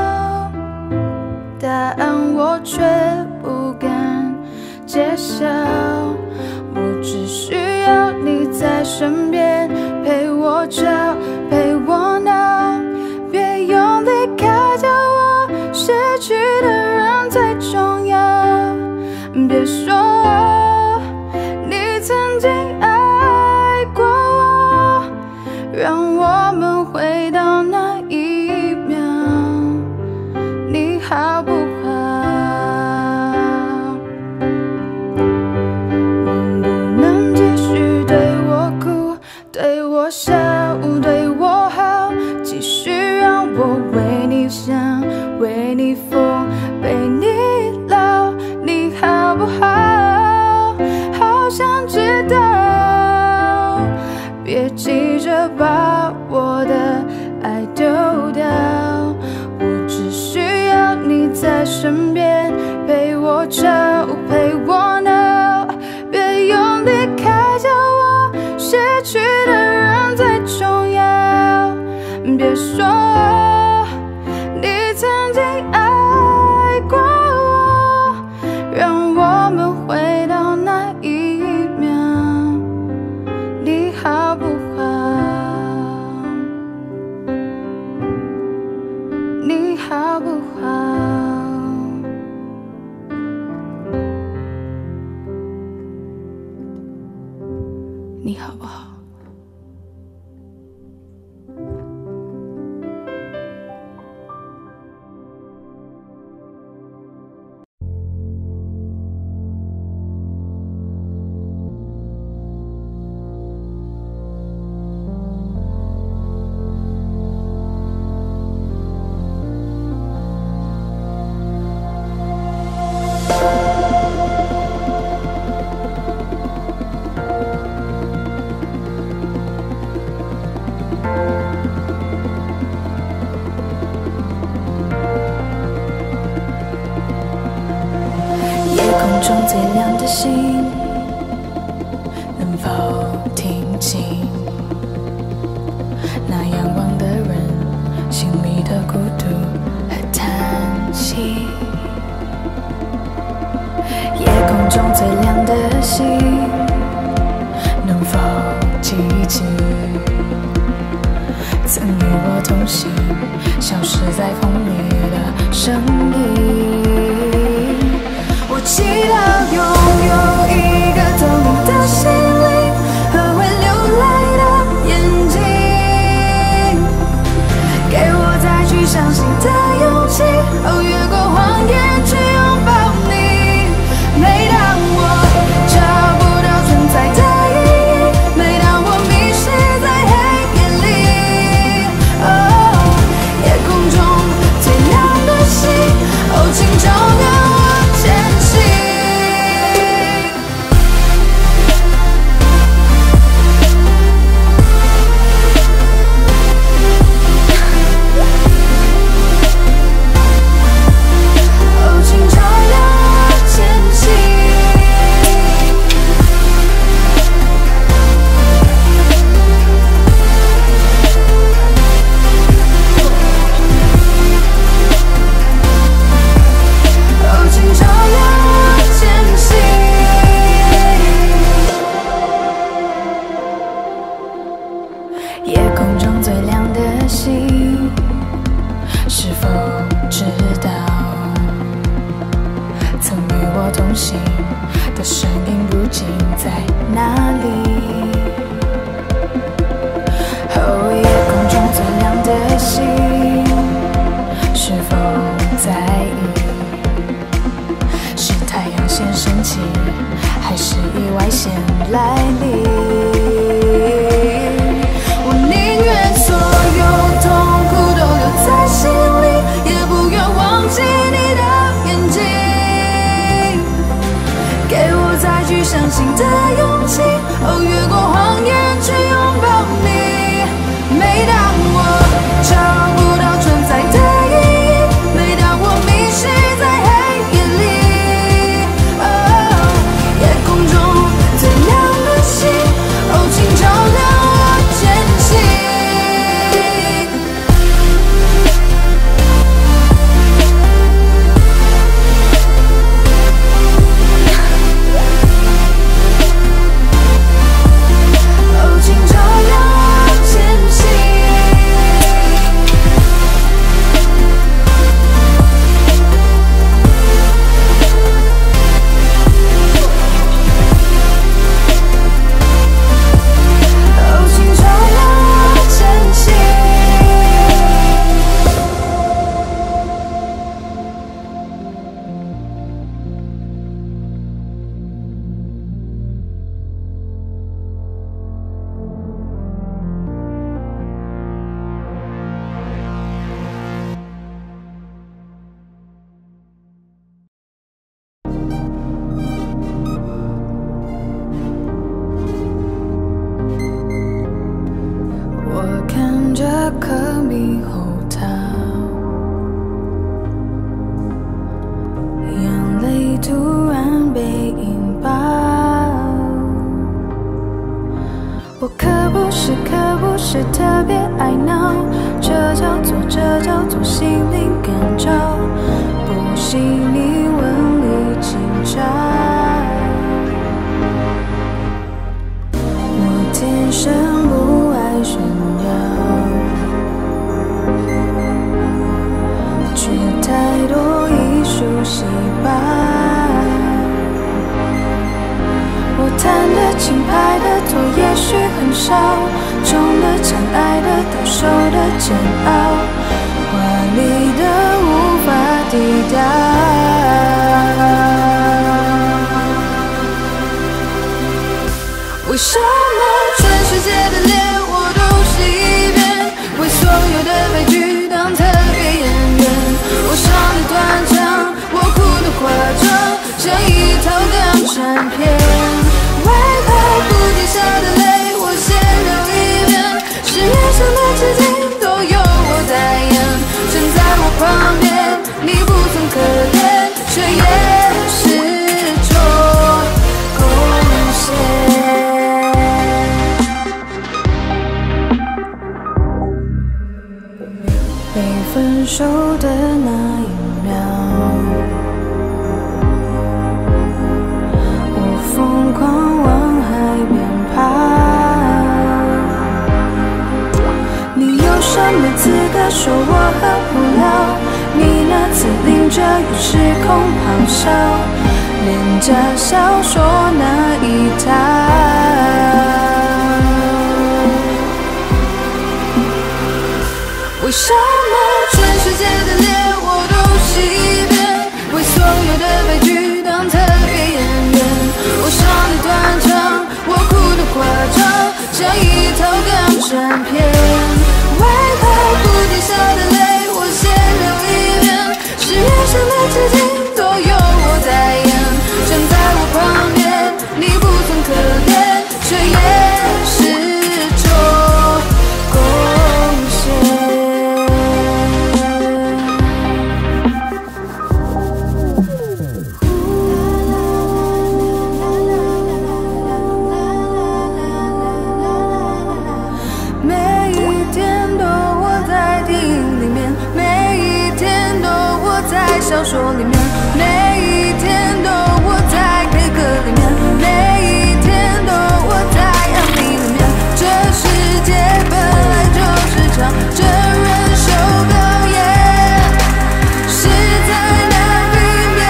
答案我却不敢揭晓，我只需要你在身边，陪我吵，陪我闹，别用离开叫我失去的人最重要。别说你曾经爱过我，让我们回到那一秒，你好不好？能不能继续对我哭，对我笑，对我好，继续让我为你想，为你疯，陪你老，你好不好？好想知道，别急着把我的爱丢掉，我只需要你在身边，陪我吵，陪我闹，别用离开叫我失去的人最重要。别说你曾经爱过我，让我们回到那一秒，你好不好？你好不好？ 你好不好？中最亮的星，能否听清那仰望的人心里的孤独和叹息？夜空中最亮的星，能否记起曾与我同行，消失在风里的声音？我祈祷拥有一个透明的心灵和会流泪的眼睛，给我再去相信的勇气，哦，越过谎言去拥抱你。每当我找不到存在的意义，每当我迷失在黑夜里，哦，夜空中最亮的星，哦，请照亮我前行。夜空中最亮的星，是否知道曾与我同行的身影如今在哪里？哦，夜空中最亮的星，是否在意是太阳先升起，还是意外先来临？心里也不愿忘记你的眼睛，给我再去相信的勇气，哦，越过谎言去拥抱你。每当我找不到存在的意义，每当我迷失在黑夜里，哦，夜空中最亮的星，哦，请照亮我前行。这颗猕猴桃，眼泪突然被引爆。我可不是，可不是特别爱闹，这叫做，这叫做心灵感召。不信你问李清照，我天生不爱炫耀。太多艺术细胞，我弹得轻，拍得托也许很少，中的、将爱的、到手的煎熬，华丽的无法抵达。为什么全世界的脸我都是一遍？为所有的悲剧当特别演员？我伤的断肠，我哭的夸张，像一套港产片。为何不停下的泪，我先流一遍？世界上的奇迹都有我代言，站在我旁边，你不曾可怜，却也是种贡献。被分手的那一秒，我疯狂往海边跑。你有什么资格说我很无聊？你那次淋着雨时空咆哮，廉价小说那一套。为什么全世界的脸我都是一遍？为所有的悲剧当特别演员？我伤的断肠，我哭的夸张，像一套港产片。为何不停下的泪，我先流一遍？世界上的奇迹都有我代言，站在我旁边，你不曾可怜，却也是种贡献。小说里面，每一天都我在 K 歌里面，每一天都我在暗里里面。这世界本来就是场真人秀表演，实在难避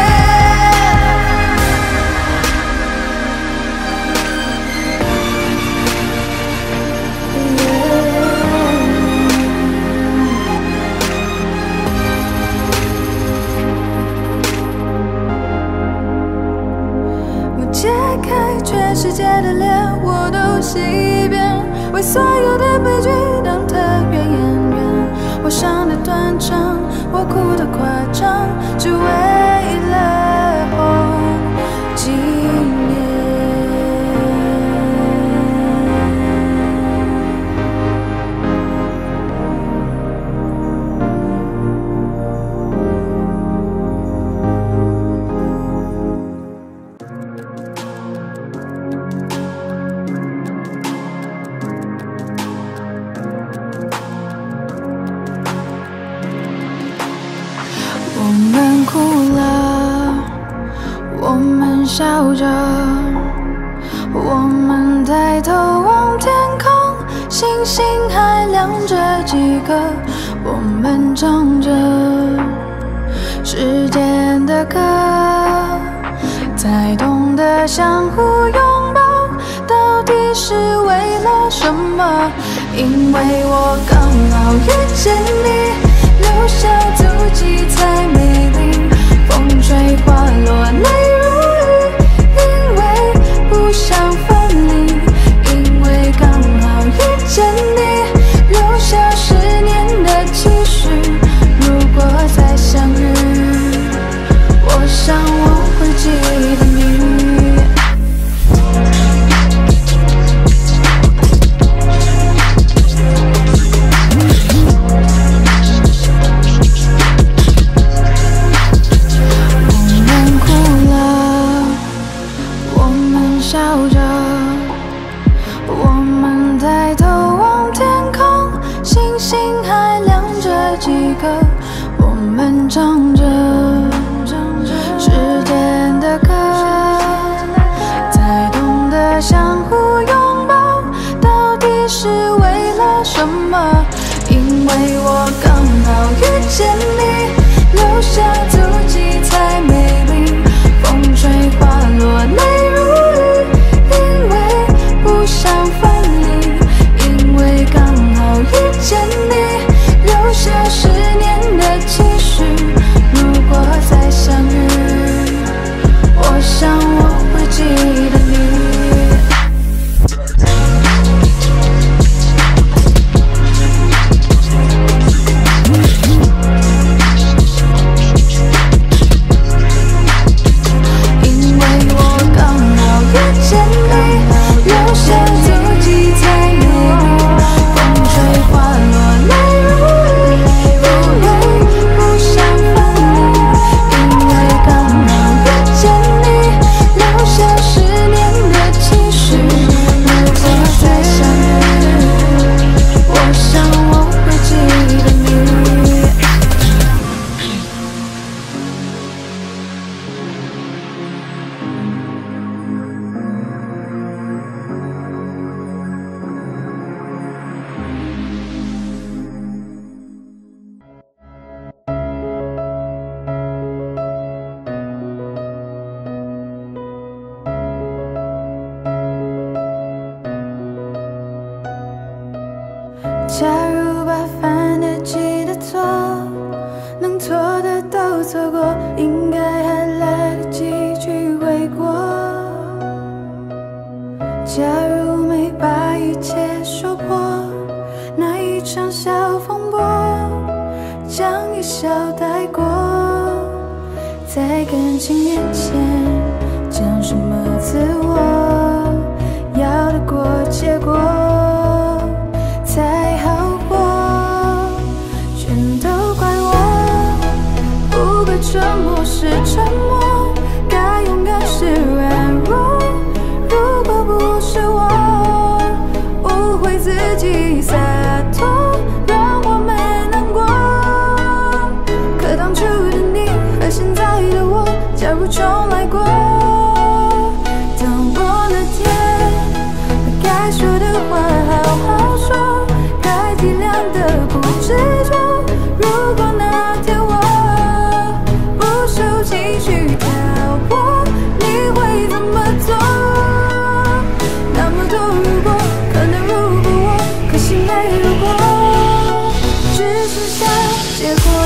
揭开全世界的脸，我都洗一遍。为所有的悲剧当特约演员，我伤的断肠，我哭的夸张，只为了红纪念。我们哭了，我们笑着，我们抬头望天空，星星还亮着几颗，我们唱着时间的歌，才懂得相互拥抱，到底是为了什么？因为我刚好遇见你，留下足迹才美丽，风吹花落泪如雨，因为不想分离，因为刚好遇见你，留下十年的期许，如果再相遇，我想我会记得你。笑着，我们抬头望天空，星星还亮着几颗，我们唱着时间的歌，才懂得相互拥抱，到底是为了什么？因为我刚好遇见你，留下足迹才美丽，风吹花落泪如雨，因为不想假如把犯得起的错，能错的都错过，应该还来得及去悔过。假如没把一切说破，那一场小风波，将一笑带过。在感情面前，讲什么自我，要得过且过才好过。全都怪我，不该沉默是沉默，该勇敢是软弱。如果不是我误会自己洒脱，让我没难过。可当初的你和现在的我，假如重来过，当我那天把该说的话好好说，该体谅的不执着。如果那天我不受情绪挑拨，你会怎么做？那么多如果，可能如果我，可惜没如果，只剩下结果。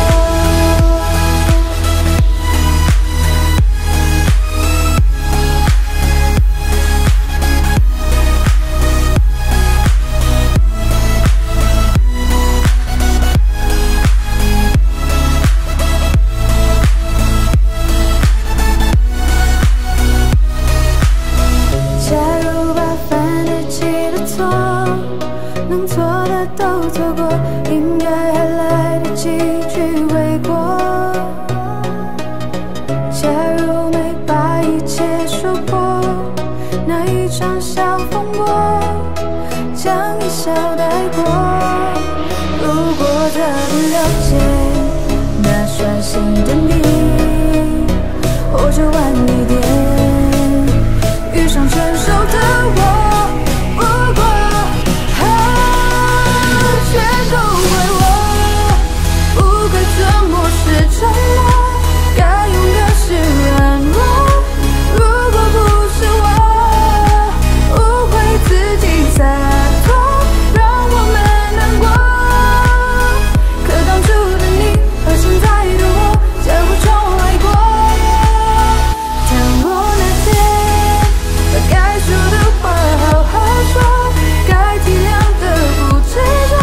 能错的都错过，应该还来得及去悔过。假如没把一切说破，那一场小风波，将一笑带过。如果特别了解那率性的你，或者晚一点遇上成熟的我。全都怪我，不该沉默是沉默，该勇敢是软弱。如果不是我误会自己洒脱，让我们难过。可当初的你和现在的我，假如重来过，当我那天把该说的话好好说，该体谅的不执着。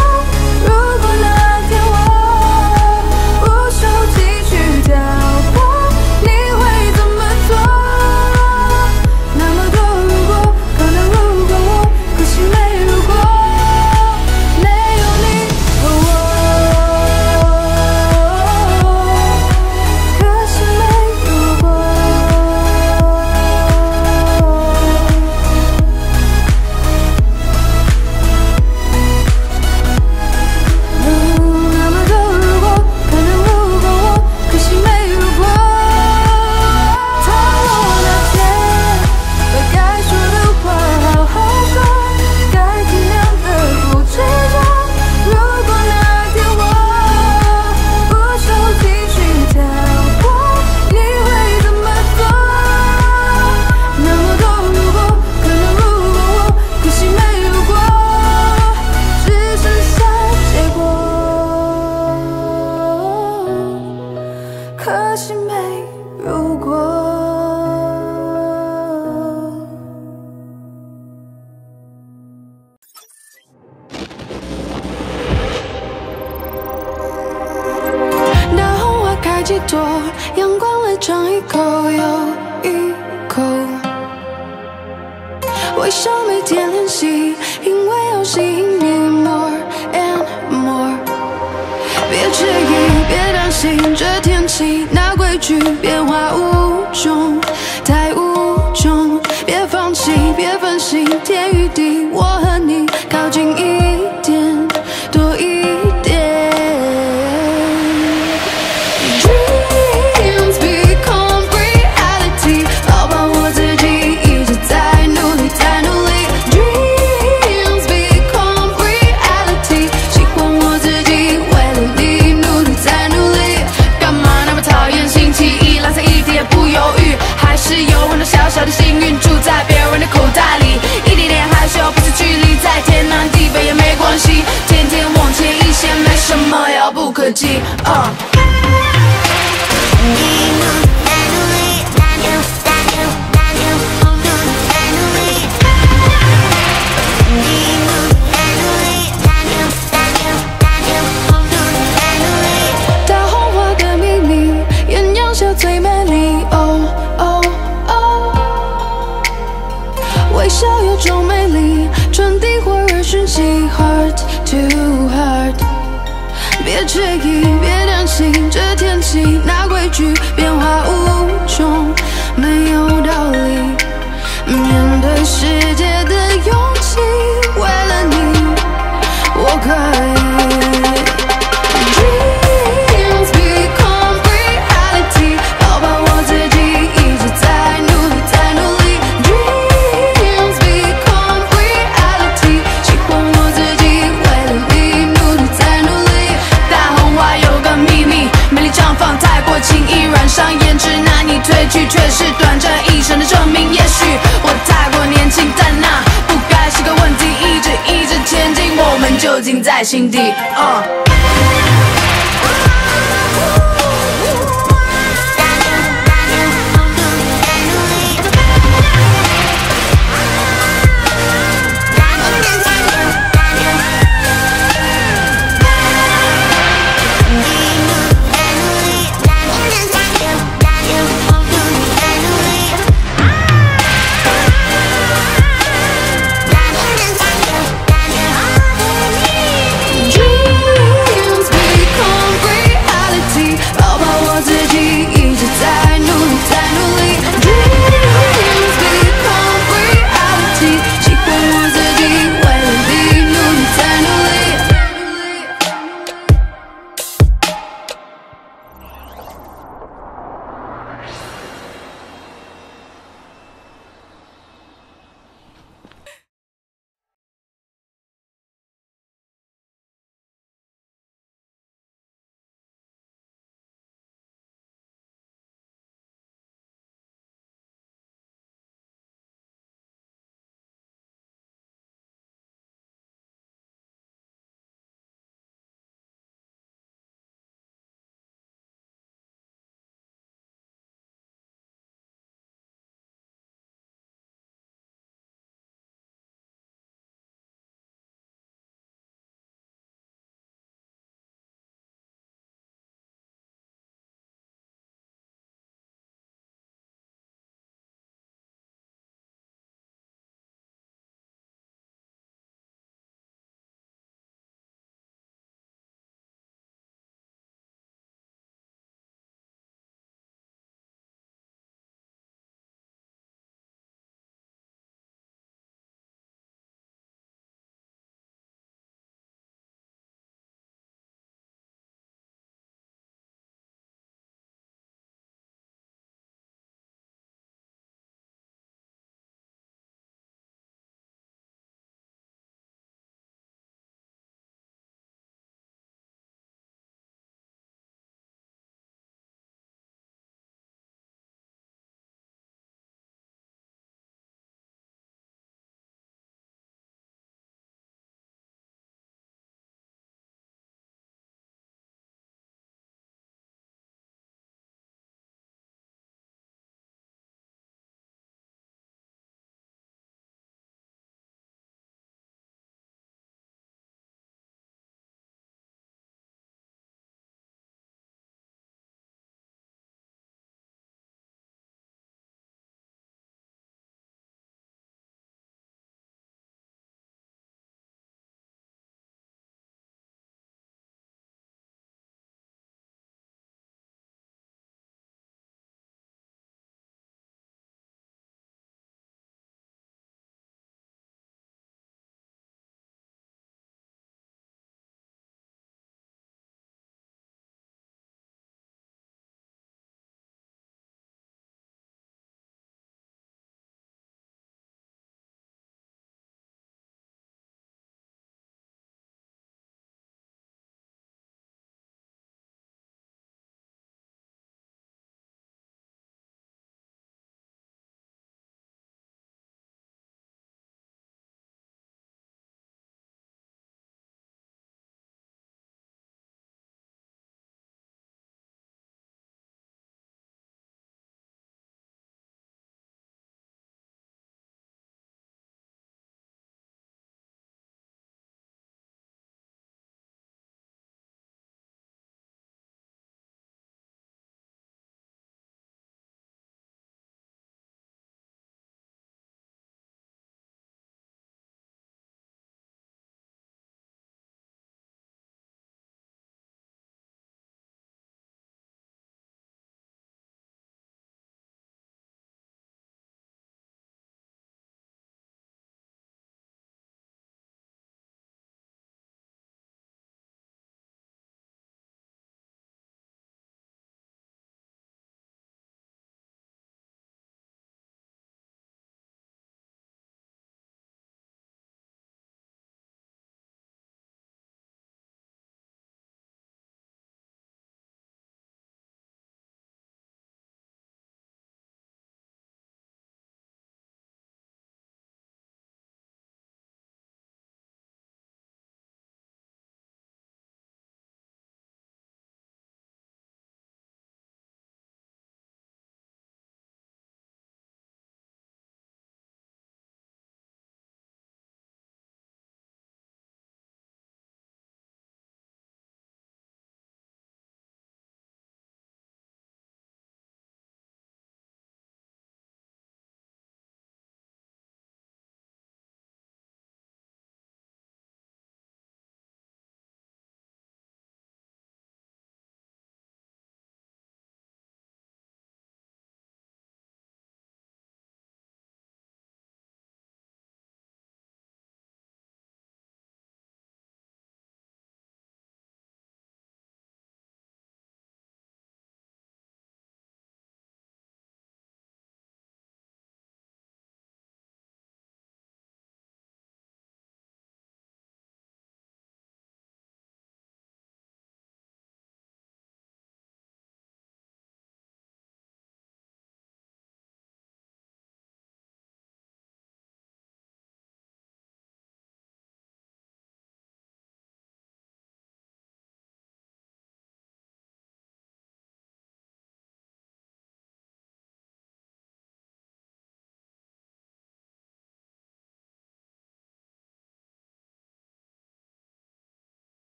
可惜没如果。大红花开几朵，阳光来尝一口又一口。为什么每天练习？因为要吸引你 more and more。别迟疑，别担心，这天气那规矩变化无穷，太无穷。别放弃，别分心，天与地，我和你靠近一点，多一点。Dreams become reality， 老板我自己一直在努力，在努力。Dreams become reality， 喜欢我自己，为了你努力，在努力。干嘛那么讨厌星期一？懒散一点也不犹豫，还是有很多小小的幸运住在别人的口袋里，一点点害羞，不是距离，在天南地北也没。 微笑有种美丽，传递火热讯息 ，heart to heart。别介意，别担心，这天气那规矩，变化无穷，没有道理。面对世界的勇气，为了你，我可以。Dreams become reality， 抱抱我自己，一直在努力，在努力。Dreams become reality， 喜欢我自己，为了你努力，在努力。大红花有个秘密，美丽绽放太过轻易，染上胭脂难以褪去，却是短暂一生的证明。也许我太过年轻，但那不该是个问题。一直一直前进，我们究竟在心底。Uh ，Dreams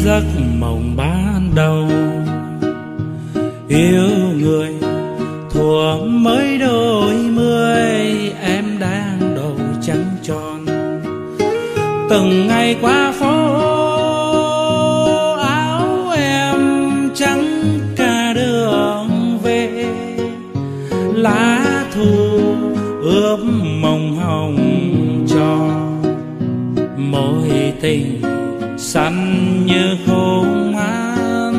giấc mộng ban đầu yêu người thuở mới đôi mươi, em đang đầu trắng tròn. Từng ngày qua phố áo em trắng cả đường về, lá thu ướp mộng hồng cho mối tình xanh như khô man.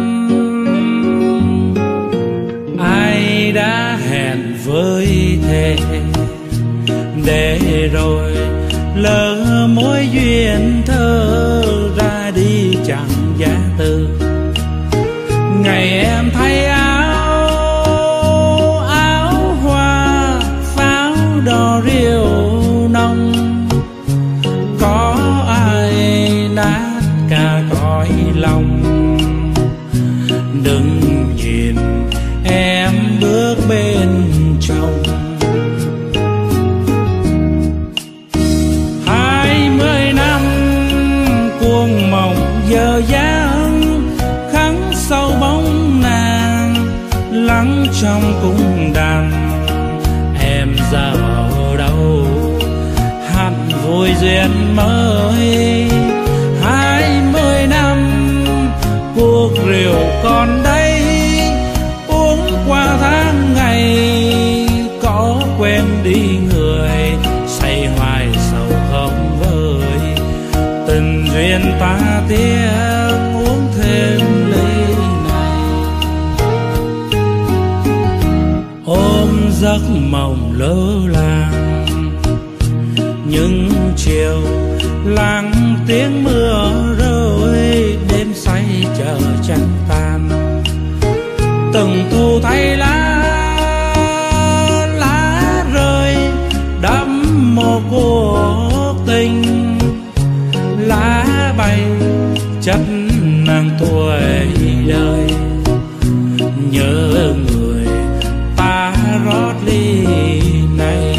Ai đã hẹn với thề để rồi lỡ mối duyên thơ ra đi chẳng giá từ. Ngày em thay áo áo hoa pháo đỏ rượu nồng, có ai nát cả cõi lòng. Đừng nhìn em bước bên trong, hai mươi năm cuồng mộng giờ dáng khắng sau bóng nàng, lắng trong cung đàn. Em giờ ở đâu hẳn vui duyên mới, hai mươi năm cuộc rượu còn đây, uống qua tháng ngày có quên đi người, say hoài sầu không vơi. Tình duyên ta tiếc uống thêm ly này, ôm giấc mộng lơ làng. Những chiều lặng tiếng mưa rơi, đêm say chờ trăng tan. Từng thu thay lá lá rơi đẫm mồ cuộc tình, lá bay chất nàng tuổi đời. Nhớ người ta rót ly này,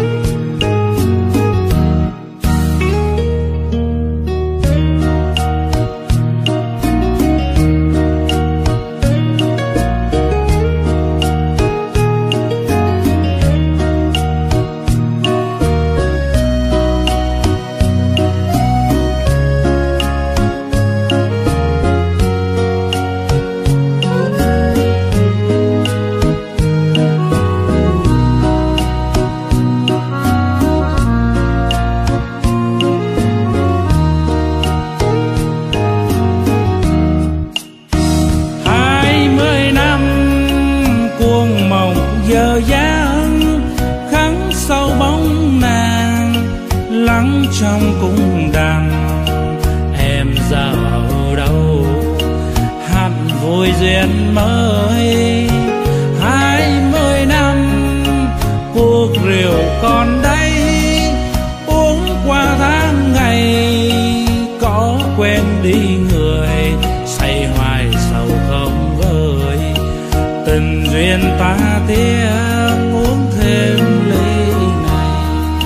giờ dáng khắng sau bóng nàng, lắng trong cung đàn. Em giờ ở đâu hẳn vui duyên mới, hai mươi năm cuộc rượu còn đây, uống qua tháng ngày có quên đi người, say hoài sầu không vơi. Tình duyên ta tiếc uống thêm ly này,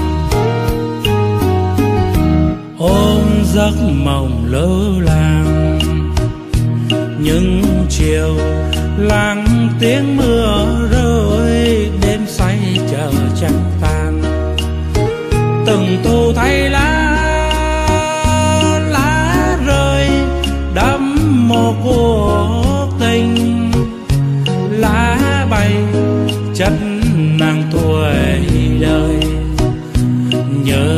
ôm giấc mộng lơ làng. Những chiều lặng tiếng mưa rơi, đêm say chờ trăng tan. Từng thu thay lá lá rơi đẫm mồ cuộc tình, lá bay chất nàng tuổi đời. Nhớ